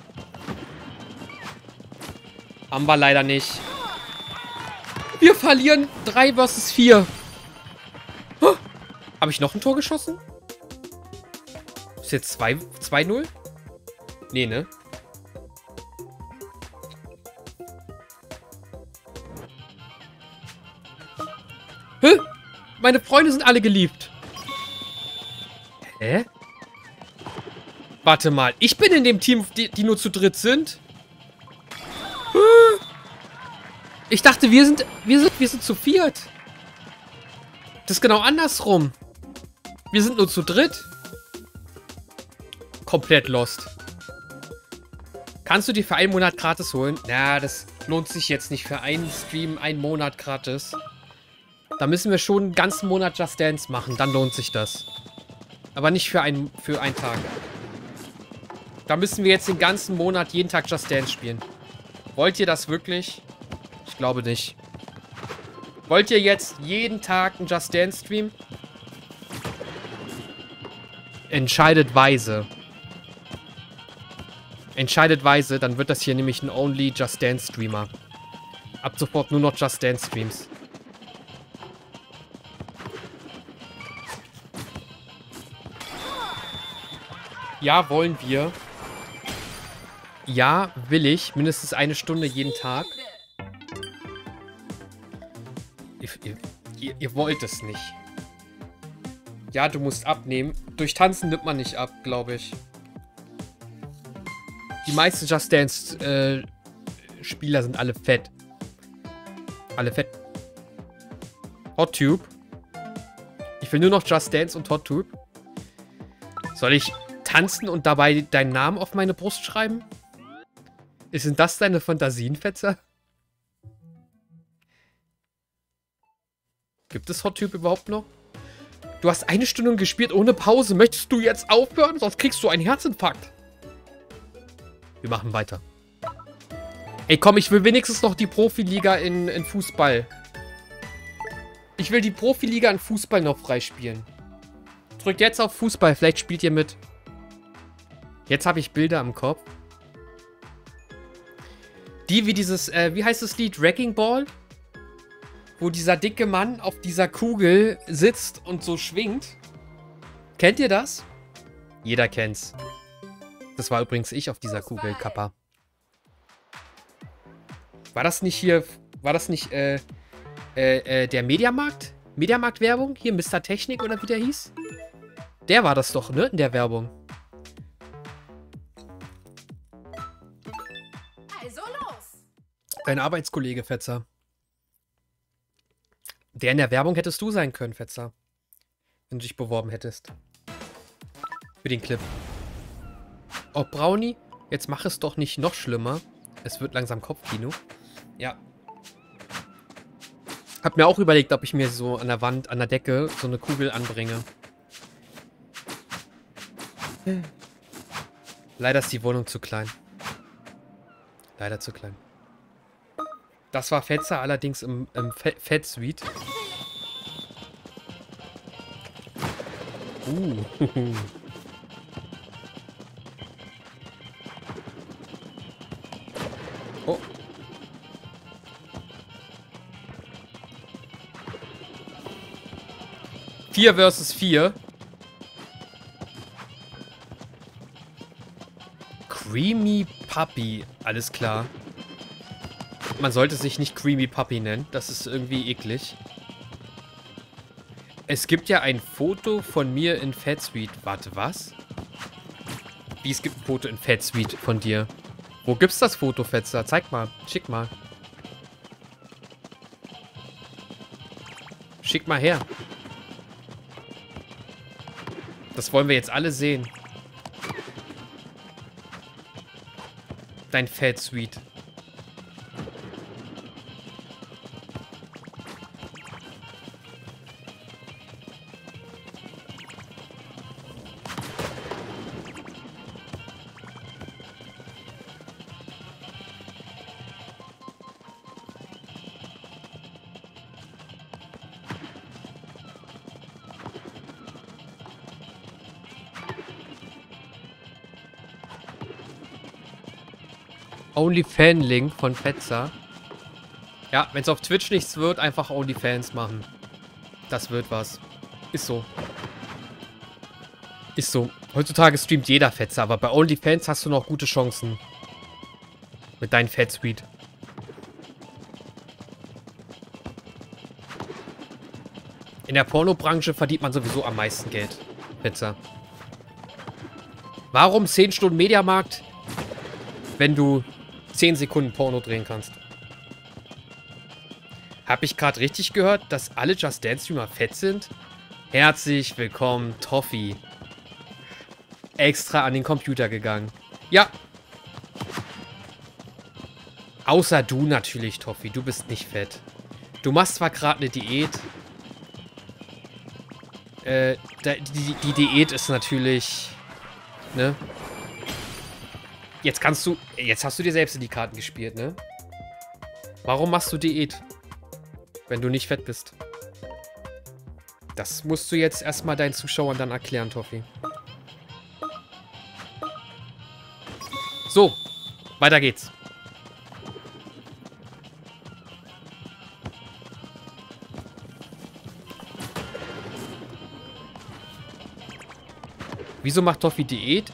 Haben wir leider nicht. Wir verlieren 3 versus 4. Huh. Habe ich noch ein Tor geschossen? Ist jetzt 2-0? Nee, ne? Hä? Meine Freunde sind alle geliebt. Hä? Warte mal, ich bin in dem Team, die nur zu dritt sind? Ich dachte, wir sind zu viert. Das ist genau andersrum. Wir sind nur zu dritt. Komplett lost. Kannst du dir für einen Monat gratis holen? Na, das lohnt sich jetzt nicht für einen Stream, einen Monat gratis. Da müssen wir schon einen ganzen Monat Just Dance machen. Dann lohnt sich das. Aber nicht für einen Tag. Da müssen wir jetzt den ganzen Monat jeden Tag Just Dance spielen. Wollt ihr das wirklich? Ich glaube nicht. Wollt ihr jetzt jeden Tag einen Just Dance Stream? Entscheidet weise. Entscheidet weise, dann wird das hier nämlich ein Only Just Dance Streamer. Ab sofort nur noch Just Dance Streams. Ja, wollen wir. Ja, will ich. Mindestens 1 Stunde jeden Tag. Ihr wollt es nicht. Ja, du musst abnehmen. Durch Tanzen nimmt man nicht ab, glaube ich. Die meisten Just Dance Spieler sind alle fett. Alle fett. HotTube. Ich will nur noch Just Dance und HotTube. Soll ich tanzen und dabei deinen Namen auf meine Brust schreiben? Sind das deine Fantasien, Fetzer? Gibt es HotTube überhaupt noch? Du hast 1 Stunde gespielt ohne Pause. Möchtest du jetzt aufhören? Sonst kriegst du einen Herzinfarkt. Wir machen weiter. Ey, komm, ich will wenigstens noch die Profiliga in Fußball. Ich will die Profiliga in Fußball noch freispielen. Drückt jetzt auf Fußball, vielleicht spielt ihr mit. Jetzt habe ich Bilder im Kopf. Die wie dieses, wie heißt das Lied? Wrecking Ball? Wo dieser dicke Mann auf dieser Kugel sitzt und so schwingt. Kennt ihr das? Jeder kennt's. Das war übrigens ich auf dieser Kugel, Kappa. War das nicht hier, war das nicht, der Mediamarkt? Mediamarkt-Werbung? Hier, Mr. Technik oder wie der hieß? Der war das doch, ne? In der Werbung. Also los! Dein Arbeitskollege, Fetzer. Der in der Werbung hättest du sein können, Fetzer. Wenn du dich beworben hättest. Für den Clip. Oh, Brownie, jetzt mach es doch nicht noch schlimmer. Es wird langsam Kopfkino. Ja. Hab mir auch überlegt, ob ich mir so an der Wand, an der Decke so eine Kugel anbringe. Leider ist die Wohnung zu klein. Leider zu klein. Das war Fetzer allerdings im Fett-Suite. Oh. 4 versus 4. Creamy Puppy. Alles klar. Man sollte sich nicht Creamy Puppy nennen. Das ist irgendwie eklig. Es gibt ja ein Foto von mir in Fat Suite. Warte, was? Wie, es gibt ein Foto in Fat Suite von dir? Wo gibt's das Foto, Fetzer? Zeig mal. Schick mal. Schick mal her. Das wollen wir jetzt alle sehen. Dein Fat Suite. OnlyFan-Link von Fetzer. Ja, wenn es auf Twitch nichts wird, einfach OnlyFans machen. Das wird was. Ist so. Ist so. Heutzutage streamt jeder Fetzer, aber bei OnlyFans hast du noch gute Chancen. Mit deinem Fat Suite. In der Pornobranche verdient man sowieso am meisten Geld. Fetzer. Warum 10 Stunden Mediamarkt, wenn du 10 Sekunden Porno drehen kannst? Hab ich gerade richtig gehört, dass alle Just Dance Streamer fett sind? Herzlich willkommen, Toffee. Extra an den Computer gegangen. Ja. Außer du natürlich, Toffee. Du bist nicht fett. Du machst zwar gerade eine Diät. Die Diät ist natürlich... Ne? Jetzt hast du dir selbst in die Karten gespielt, ne? Warum machst du Diät, wenn du nicht fett bist? Das musst du jetzt erstmal deinen Zuschauern dann erklären, Toffee. So, weiter geht's. Wieso macht Toffee Diät?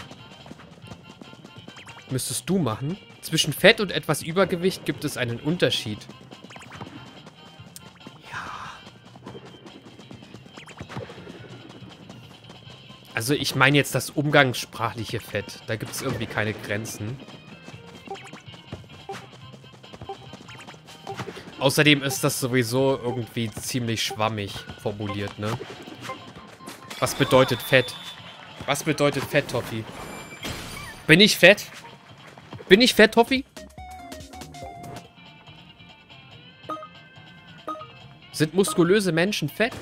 Müsstest du machen. Zwischen Fett und etwas Übergewicht gibt es einen Unterschied. Ja. Also ich meine jetzt das umgangssprachliche Fett. Da gibt es irgendwie keine Grenzen. Außerdem ist das sowieso irgendwie ziemlich schwammig formuliert, ne? Was bedeutet Fett? Was bedeutet Fett, Toffee? Bin ich fett? Bin ich fett, Toffee? Sind muskulöse Menschen fett?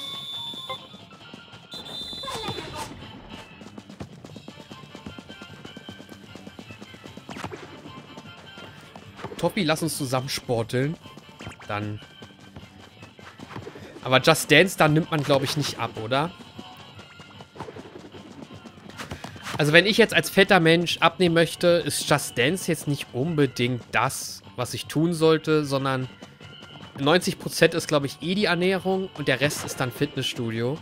Toffee, lass uns zusammen sporteln. Dann. Aber Just Dance, da nimmt man, glaube ich, nicht ab, oder? Also wenn ich jetzt als fetter Mensch abnehmen möchte, ist Just Dance jetzt nicht unbedingt das, was ich tun sollte, sondern 90% ist, glaube ich, eh die Ernährung und der Rest ist dann Fitnessstudio.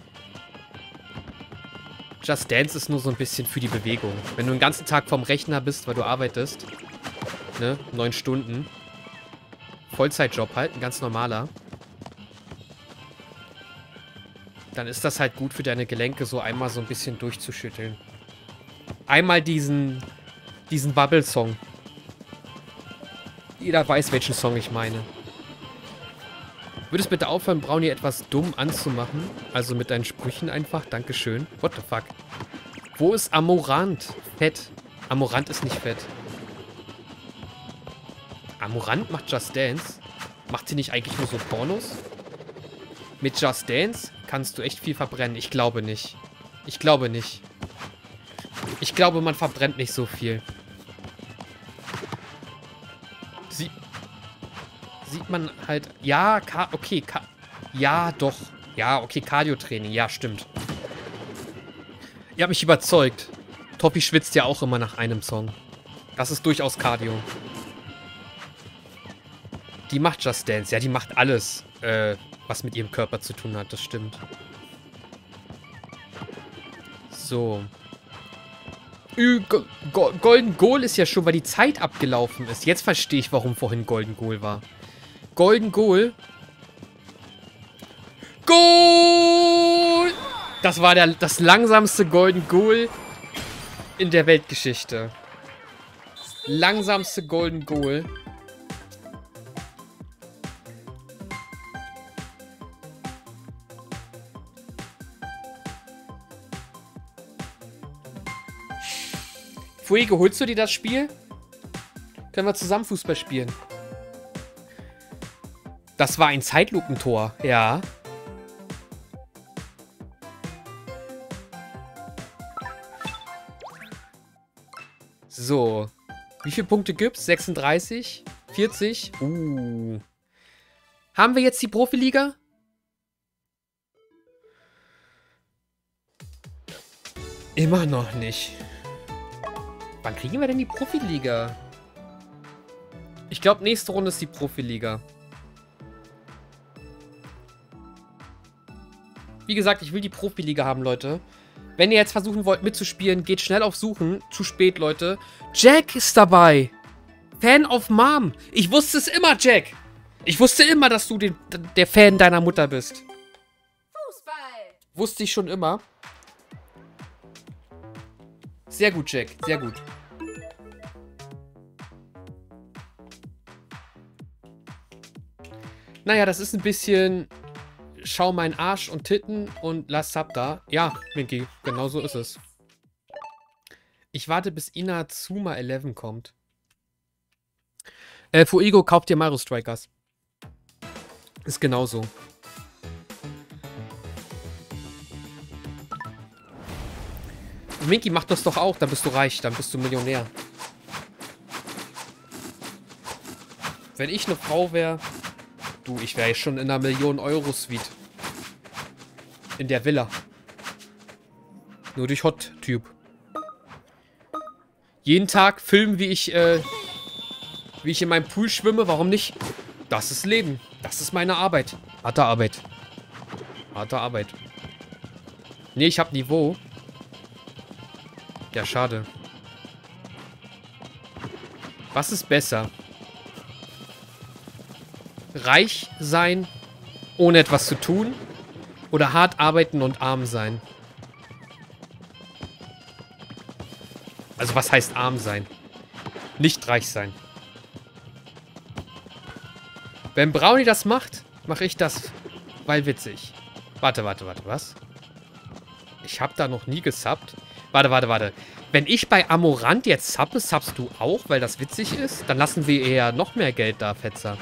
Just Dance ist nur so ein bisschen für die Bewegung. Wenn du den ganzen Tag vorm Rechner bist, weil du arbeitest, ne, 9 Stunden, Vollzeitjob halt, ein ganz normaler, dann ist das halt gut für deine Gelenke, so einmal so ein bisschen durchzuschütteln. Einmal diesen Bubble-Song. Jeder weiß, welchen Song ich meine. Würdest bitte aufhören, Brownie etwas dumm anzumachen? Also mit deinen Sprüchen einfach. Dankeschön. What the fuck? Wo ist Amorant? Fett. Amorant ist nicht fett. Amorant macht Just Dance? Macht sie nicht eigentlich nur so Pornos? Mit Just Dance kannst du echt viel verbrennen. Ich glaube nicht. Ich glaube nicht. Ich glaube, man verbrennt nicht so viel. Sieht man halt... Ja, okay. Ja, doch. Ja, okay, Cardio-Training. Ja, stimmt. Ihr habt mich überzeugt. Toffee schwitzt ja auch immer nach einem Song. Das ist durchaus Cardio. Die macht Just Dance. Ja, die macht alles. was mit ihrem Körper zu tun hat, das stimmt. So. Golden Goal ist ja schon, weil die Zeit abgelaufen ist. Jetzt verstehe ich, warum vorhin Golden Goal war. Golden Goal. Goal! Das war das langsamste Golden Goal in der Weltgeschichte. Langsamste Golden Goal. Fuego, holst du dir das Spiel? Können wir zusammen Fußball spielen? Das war ein Zeitlupentor, ja. So. Wie viele Punkte gibt's? 36? 40? Haben wir jetzt die Profiliga? Immer noch nicht. Wann kriegen wir denn die Profiliga? Ich glaube, nächste Runde ist die Profiliga. Wie gesagt, ich will die Profiliga haben, Leute. Wenn ihr jetzt versuchen wollt mitzuspielen, geht schnell auf Suchen. Zu spät, Leute. Jack ist dabei. Fan of Mom. Ich wusste es immer, Jack. Ich wusste immer, dass du der Fan deiner Mutter bist. Fußball. Wusste ich schon immer. Sehr gut, Jack. Sehr gut. Naja, das ist ein bisschen... Schau meinen Arsch und Titten und lass Sub da. Ja, Minky, genau so ist es. Ich warte, bis Inazuma 11 kommt. Fuego, kauft dir Mario Strikers. Ist genauso. Minky, mach das doch auch, dann bist du reich, dann bist du Millionär. Wenn ich eine Frau wäre... Du, ich wäre schon in einer Millionen-Euro-Suite. In der Villa. Nur durch Hot-Tube. Jeden Tag filmen, wie ich in meinem Pool schwimme. Warum nicht? Das ist Leben. Das ist meine Arbeit. Harte Arbeit. Harte Arbeit. Nee, ich hab Niveau. Ja, schade. Was ist besser? Reich sein, ohne etwas zu tun, oder hart arbeiten und arm sein? Also was heißt arm sein? Nicht reich sein. Wenn Brownie das macht, mache ich das, weil witzig. Warte, was? Ich habe da noch nie gesubbt. Warte. Wenn ich bei Amorant jetzt subbe, subbst du auch, weil das witzig ist? Dann lassen wir eher noch mehr Geld da, Fetzer.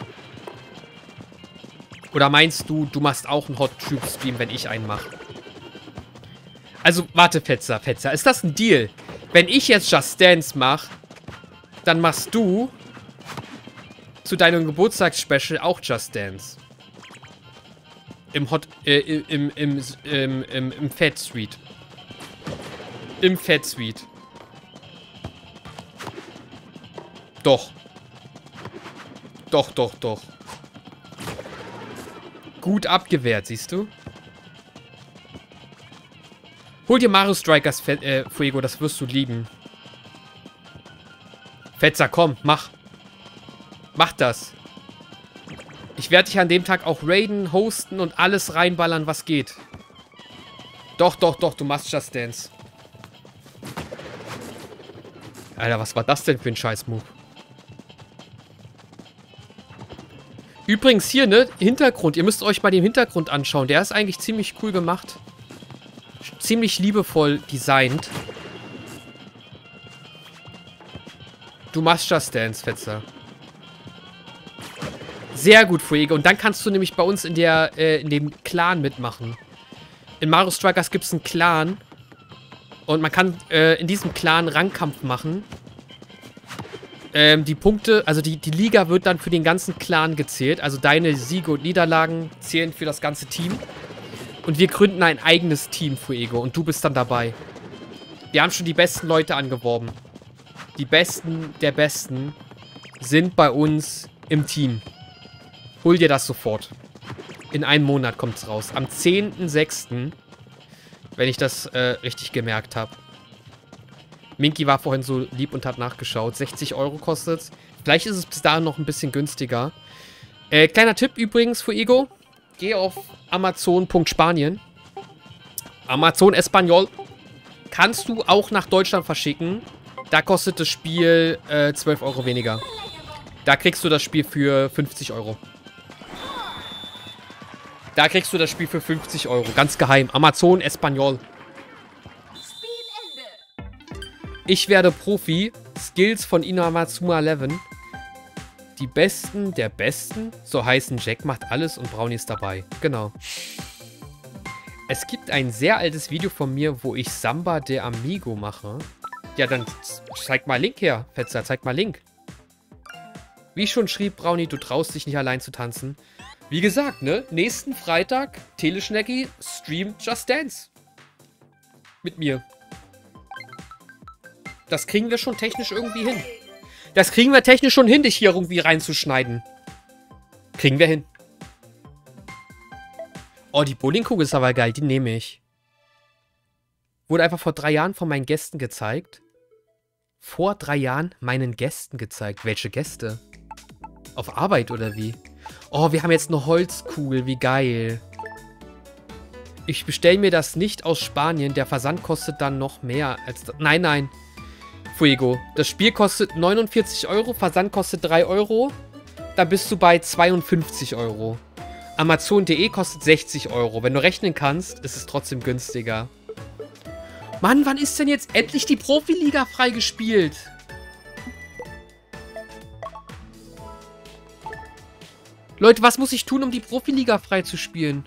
Oder meinst du, du machst auch einen Hot-Tube-Stream, wenn ich einen mache? Also, warte, Fetzer. Ist das ein Deal? Wenn ich jetzt Just Dance mache, dann machst du zu deinem Geburtstagsspecial auch Just Dance. Im Fat Suite. Im Fat Suite. Doch. Doch. Gut abgewehrt, siehst du? Hol dir Mario Strikers, Fuego, das wirst du lieben. Fetzer, komm, mach. Mach das. Ich werde dich an dem Tag auch raiden, hosten und alles reinballern, was geht. Doch, du machst Just Dance. Alter, was war das denn für ein Scheiß-Move? Übrigens hier, ne, Hintergrund. Ihr müsst euch mal den Hintergrund anschauen. Der ist eigentlich ziemlich cool gemacht. Ziemlich liebevoll designt. Du machst Just Dance, Fetzer. Sehr gut, Fuego. Und dann kannst du nämlich bei uns in dem Clan mitmachen. In Mario Strikers gibt es einen Clan. Und man kann in diesem Clan Rangkampf machen. Die Punkte, also die Liga wird dann für den ganzen Clan gezählt. Also deine Siege und Niederlagen zählen für das ganze Team. Und wir gründen ein eigenes Team, Fuego. Und du bist dann dabei. Wir haben schon die besten Leute angeworben. Die Besten der Besten sind bei uns im Team. Hol dir das sofort. In einem Monat kommt es raus. Am 10.06., wenn ich das richtig gemerkt habe. Minky war vorhin so lieb und hat nachgeschaut. 60 € kostet. Vielleicht ist es bis dahin noch ein bisschen günstiger. Kleiner Tipp übrigens für Ego. Geh auf Amazon.Spanien. Amazon Espanol. Kannst du auch nach Deutschland verschicken. Da kostet das Spiel 12 € weniger. Da kriegst du das Spiel für 50 €. Da kriegst du das Spiel für 50 €. Ganz geheim. Amazon Espanol. Ich werde Profi. Skills von Inazuma 11. Die Besten der Besten. So heißen Jack macht alles und Brownie ist dabei. Genau. Es gibt ein sehr altes Video von mir, wo ich Samba de Amigo mache. Ja, dann zeig mal Link her, Fetzer. Zeig mal Link. Wie schon schrieb Brownie, du traust dich nicht allein zu tanzen. Wie gesagt, ne? Nächsten Freitag, Teleschnecki, Stream Just Dance. Mit mir. Das kriegen wir schon technisch irgendwie hin. Das kriegen wir technisch schon hin, dich hier irgendwie reinzuschneiden. Kriegen wir hin. Oh, die Bowlingkugel ist aber geil. Die nehme ich. Wurde einfach vor 3 Jahren von meinen Gästen gezeigt. Vor 3 Jahren meinen Gästen gezeigt. Welche Gäste? Auf Arbeit oder wie? Oh, wir haben jetzt eine Holzkugel. Wie geil. Ich bestelle mir das nicht aus Spanien. Der Versand kostet dann noch mehr als... Nein, nein. Fuego. Das Spiel kostet 49 €. Versand kostet 3 €. Dann bist du bei 52 €. Amazon.de kostet 60 €. Wenn du rechnen kannst, ist es trotzdem günstiger. Mann, wann ist denn jetzt endlich die Profiliga freigespielt? Leute, was muss ich tun, um die Profiliga freizuspielen?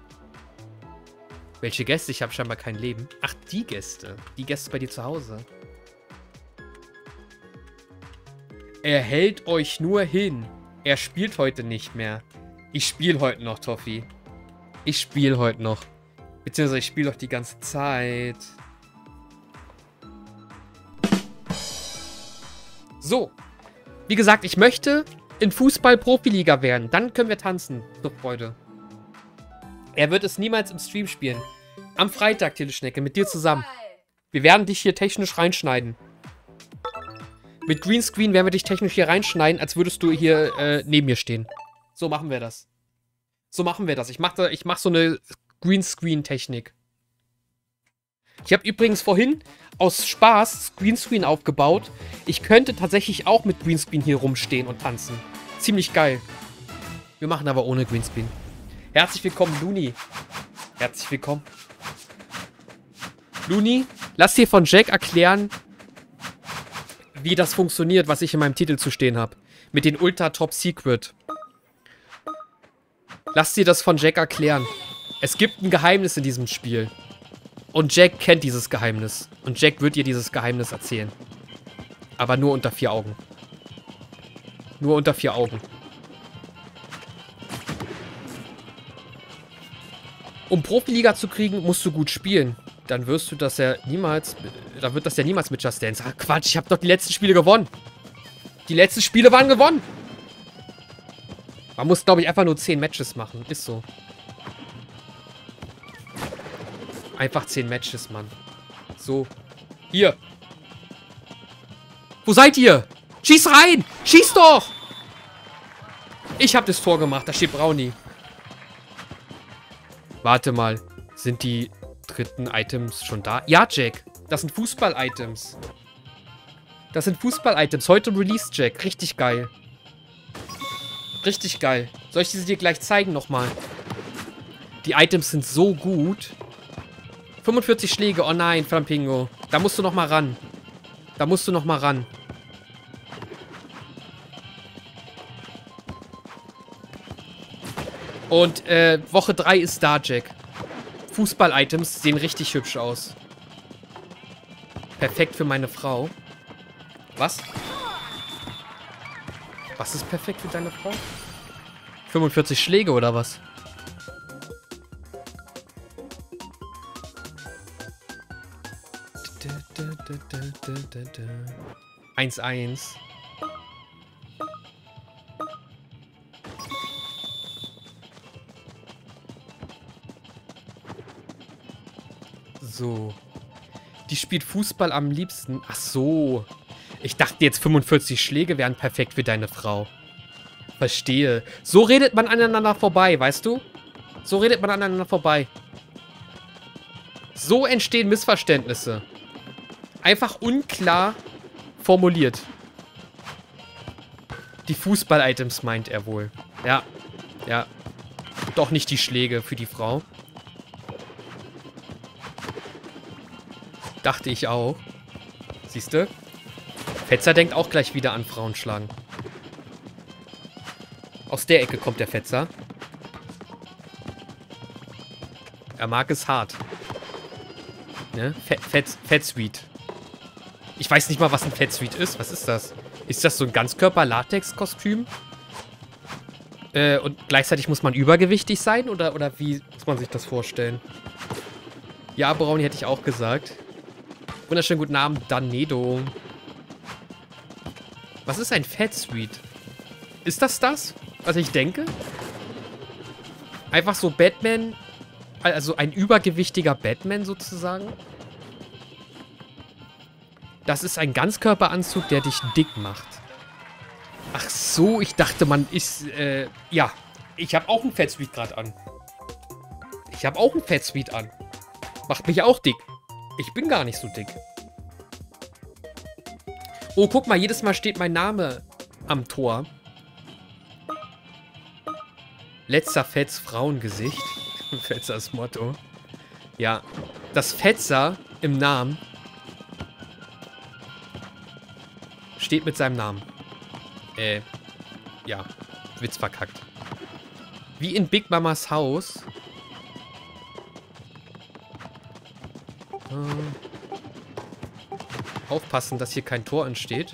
Welche Gäste? Ich habe scheinbar kein Leben. Ach, die Gäste. Die Gäste bei dir zu Hause. Er hält euch nur hin. Er spielt heute nicht mehr. Ich spiele heute noch, Toffi. Ich spiele heute noch. Beziehungsweise ich spiele doch die ganze Zeit. So. Wie gesagt, ich möchte in Fußball-Profiliga werden. Dann können wir tanzen. Zur Freude. Er wird es niemals im Stream spielen. Am Freitag, Teleschnecke, mit dir zusammen. Wir werden dich hier technisch reinschneiden. Mit Greenscreen werden wir dich technisch hier reinschneiden, als würdest du hier neben mir stehen. So machen wir das. So machen wir das. Ich mach so eine Greenscreen-Technik. Ich habe übrigens vorhin aus Spaß Greenscreen aufgebaut. Ich könnte tatsächlich auch mit Greenscreen hier rumstehen und tanzen. Ziemlich geil. Wir machen aber ohne Greenscreen. Herzlich willkommen, Luni. Herzlich willkommen. Luni, lass dir von Jack erklären, wie das funktioniert, was ich in meinem Titel zu stehen habe. Mit den Ultra Top Secret. Lass dir das von Jack erklären. Es gibt ein Geheimnis in diesem Spiel. Und Jack kennt dieses Geheimnis. Und Jack wird dir dieses Geheimnis erzählen. Aber nur unter 4 Augen. Nur unter 4 Augen. Um Profiliga zu kriegen, musst du gut spielen. Dann wirst du das ja niemals... Dann wird das ja niemals mit Just Dance. Ach, Quatsch, ich habe doch die letzten Spiele gewonnen. Die letzten Spiele waren gewonnen. Man muss, glaube ich, einfach nur 10 Matches machen. Ist so. Einfach 10 Matches, Mann. So. Hier. Wo seid ihr? Schieß rein! Schieß doch! Ich habe das Tor gemacht. Da steht Brownie. Warte mal. Sind die dritten Items schon da? Ja, Jack. Das sind Fußball-Items. Das sind Fußball-Items. Heute Release, Jack. Richtig geil. Richtig geil. Soll ich diese dir gleich zeigen nochmal? Die Items sind so gut. 45 Schläge. Oh nein, Flampingo. Da musst du noch mal ran. Da musst du noch mal ran. Und Woche 3 ist da, Jack. Fußball-Items sehen richtig hübsch aus. Perfekt für meine Frau. Was? Was ist perfekt für deine Frau? 45 Schläge oder was? Eins, 1. So. Die spielt Fußball am liebsten. Ach so. Ich dachte jetzt 45 Schläge wären perfekt für deine Frau. Verstehe. So redet man aneinander vorbei, weißt du? So redet man aneinander vorbei. So entstehen Missverständnisse. Einfach unklar formuliert. Die Fußball-Items meint er wohl. Ja. Ja. Doch nicht die Schläge für die Frau. Dachte ich auch. Siehst du? Fetzer denkt auch gleich wieder an Frauenschlagen. Aus der Ecke kommt der Fetzer. Er mag es hart. Ne? Fettsweet. Ich weiß nicht mal, was ein Fettsweet ist. Was ist das? Ist das so ein Ganzkörper-Latex-Kostüm? Und gleichzeitig muss man übergewichtig sein? Oder wie muss man sich das vorstellen? Ja, Brownie hätte ich auch gesagt. Wunderschönen guten Abend, Danedo. Was ist ein Fettsweet? Ist das, was ich denke? Einfach so Batman, also ein übergewichtiger Batman sozusagen? Das ist ein Ganzkörperanzug, der dich dick macht. Ach so, ich dachte, man ist, ja. Ich habe auch ein Fettsweet gerade an. Ich habe auch ein Fettsweet an. Macht mich auch dick. Ich bin gar nicht so dick. Oh, guck mal, jedes Mal steht mein Name am Tor. Letzter Fetz Frauengesicht. Fetzers Motto. Ja. Das Fetzer im Namen steht mit seinem Namen. Ja. Witz verkackt. Wie in Big Mamas Haus. Aufpassen, dass hier kein Tor entsteht.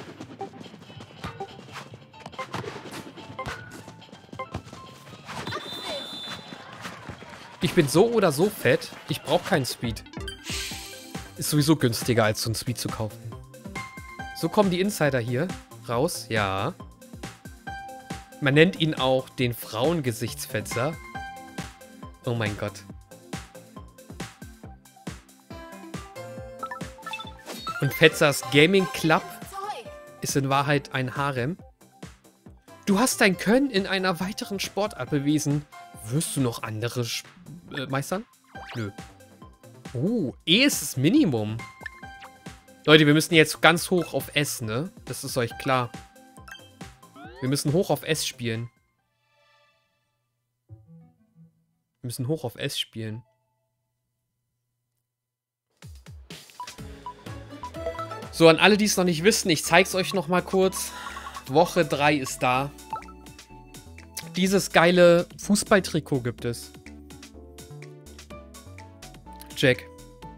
Ich bin so oder so fett. Ich brauche keinen Speed. Ist sowieso günstiger, als so einen Speed zu kaufen. So kommen die Insider hier raus. Ja. Man nennt ihn auch den Frauengesichtsfetzer. Oh mein Gott. Und Fetzers Gaming Club ist in Wahrheit ein Harem. Du hast dein Können in einer weiteren Sportart bewiesen. Wirst du noch andere meistern? Nö. E ist das Minimum. Leute, wir müssen jetzt ganz hoch auf S, ne? Das ist euch klar. Wir müssen hoch auf S spielen. Wir müssen hoch auf S spielen. So, an alle, die es noch nicht wissen, ich zeige es euch noch mal kurz. Woche 3 ist da. Dieses geile Fußballtrikot gibt es. Jack.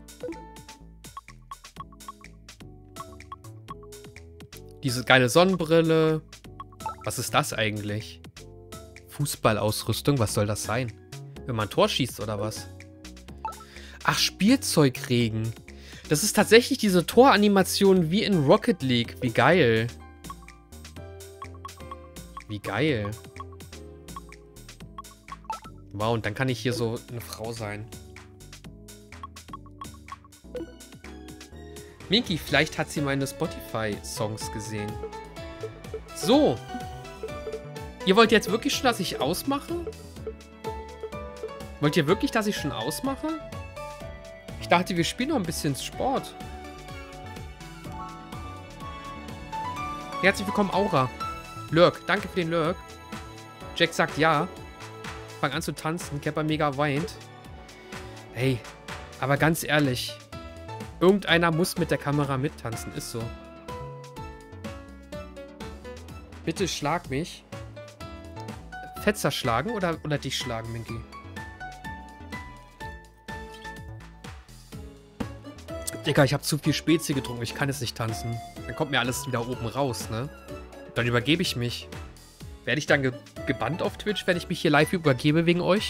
Diese geile Sonnenbrille. Was ist das eigentlich? Fußballausrüstung, was soll das sein? Wenn man ein Tor schießt oder was? Ach, Spielzeugregen. Das ist tatsächlich diese Toranimation wie in Rocket League. Wie geil. Wie geil. Wow, und dann kann ich hier so eine Frau sein. Minky, vielleicht hat sie meine Spotify-Songs gesehen. So. Ihr wollt jetzt wirklich schon, dass ich ausmache? Wollt ihr wirklich, dass ich schon ausmache? Ich dachte, wir spielen noch ein bisschen Sport. Herzlich willkommen, Aura. Lurk, danke für den Lurk. Jack sagt ja. Fang an zu tanzen. Kepper mega weint. Hey, aber ganz ehrlich. Irgendeiner muss mit der Kamera mittanzen. Ist so. Bitte schlag mich. Fetzer schlagen oder dich schlagen, Minky? Digga, ich habe zu viel Spezi getrunken. Ich kann jetzt nicht tanzen. Dann kommt mir alles wieder oben raus, ne? Dann übergebe ich mich. Werde ich dann gebannt auf Twitch, wenn ich mich hier live übergebe wegen euch?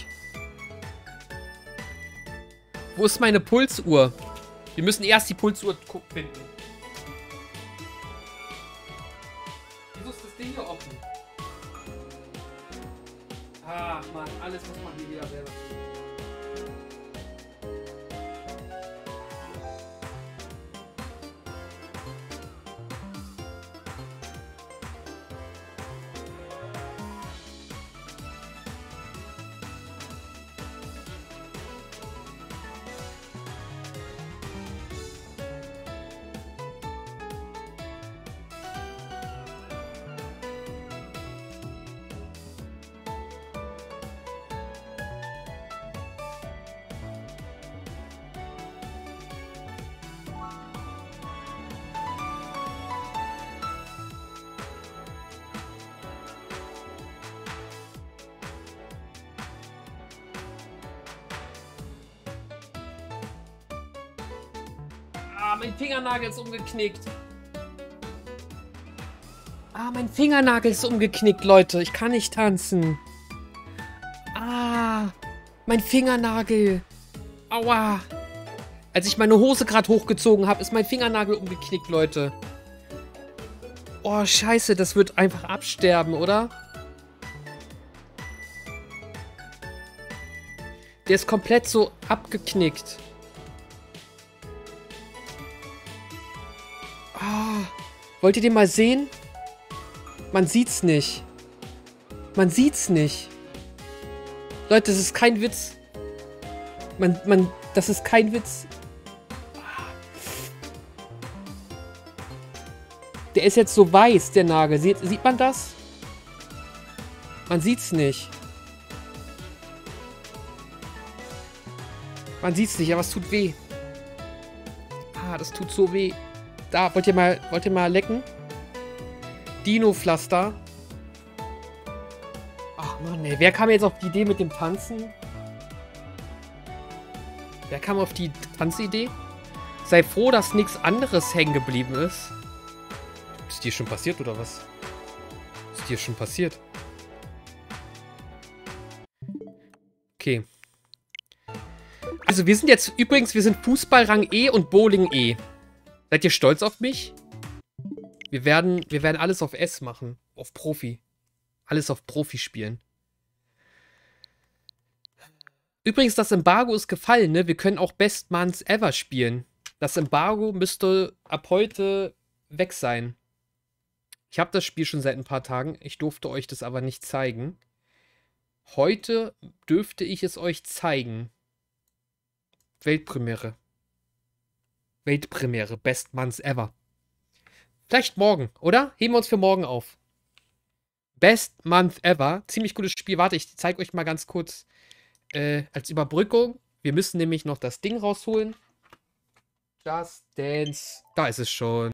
Wo ist meine Pulsuhr? Wir müssen erst die Pulsuhr finden. Wieso ist das Ding hier offen? Ach man, alles muss man hier wieder selber tun. mein Fingernagel ist umgeknickt. Ah, mein Fingernagel ist umgeknickt, Leute. Ich kann nicht tanzen. Ah, mein Fingernagel. Aua. Als ich meine Hose gerade hochgezogen habe, ist mein Fingernagel umgeknickt, Leute. Oh, scheiße, das wird einfach absterben, oder? Der ist komplett so abgeknickt. Ah, wollt ihr den mal sehen? Man sieht's nicht. Man sieht's nicht. Leute, das ist kein Witz. Das ist kein Witz. Der ist jetzt so weiß, der Nagel. Sieht man das? Man sieht's nicht. Man sieht's nicht, aber es tut weh. Ah, das tut so weh. Da, wollt ihr mal lecken? Dino-Pflaster. Ach Mann, ey. Wer kam jetzt auf die Idee mit dem Tanzen? Wer kam auf die Tanzidee? Sei froh, dass nichts anderes hängen geblieben ist. Ist dir schon passiert, oder was? Ist dir schon passiert? Okay. Also wir sind jetzt, übrigens, wir sind Fußball-Rang E und Bowling E. Seid ihr stolz auf mich? Wir werden alles auf S machen. Auf Profi. Alles auf Profi spielen. Übrigens, das Embargo ist gefallen, ne? Wir können auch Best Months Ever spielen. Das Embargo müsste ab heute weg sein. Ich habe das Spiel schon seit ein paar Tagen. Ich durfte euch das aber nicht zeigen. Heute dürfte ich es euch zeigen. Weltpremiere. Weltpremiere. Best Months Ever. Vielleicht morgen, oder? Heben wir uns für morgen auf. Best Month Ever. Ziemlich gutes Spiel. Warte, ich zeige euch mal ganz kurz als Überbrückung. Wir müssen nämlich noch das Ding rausholen. Just Dance. Da ist es schon.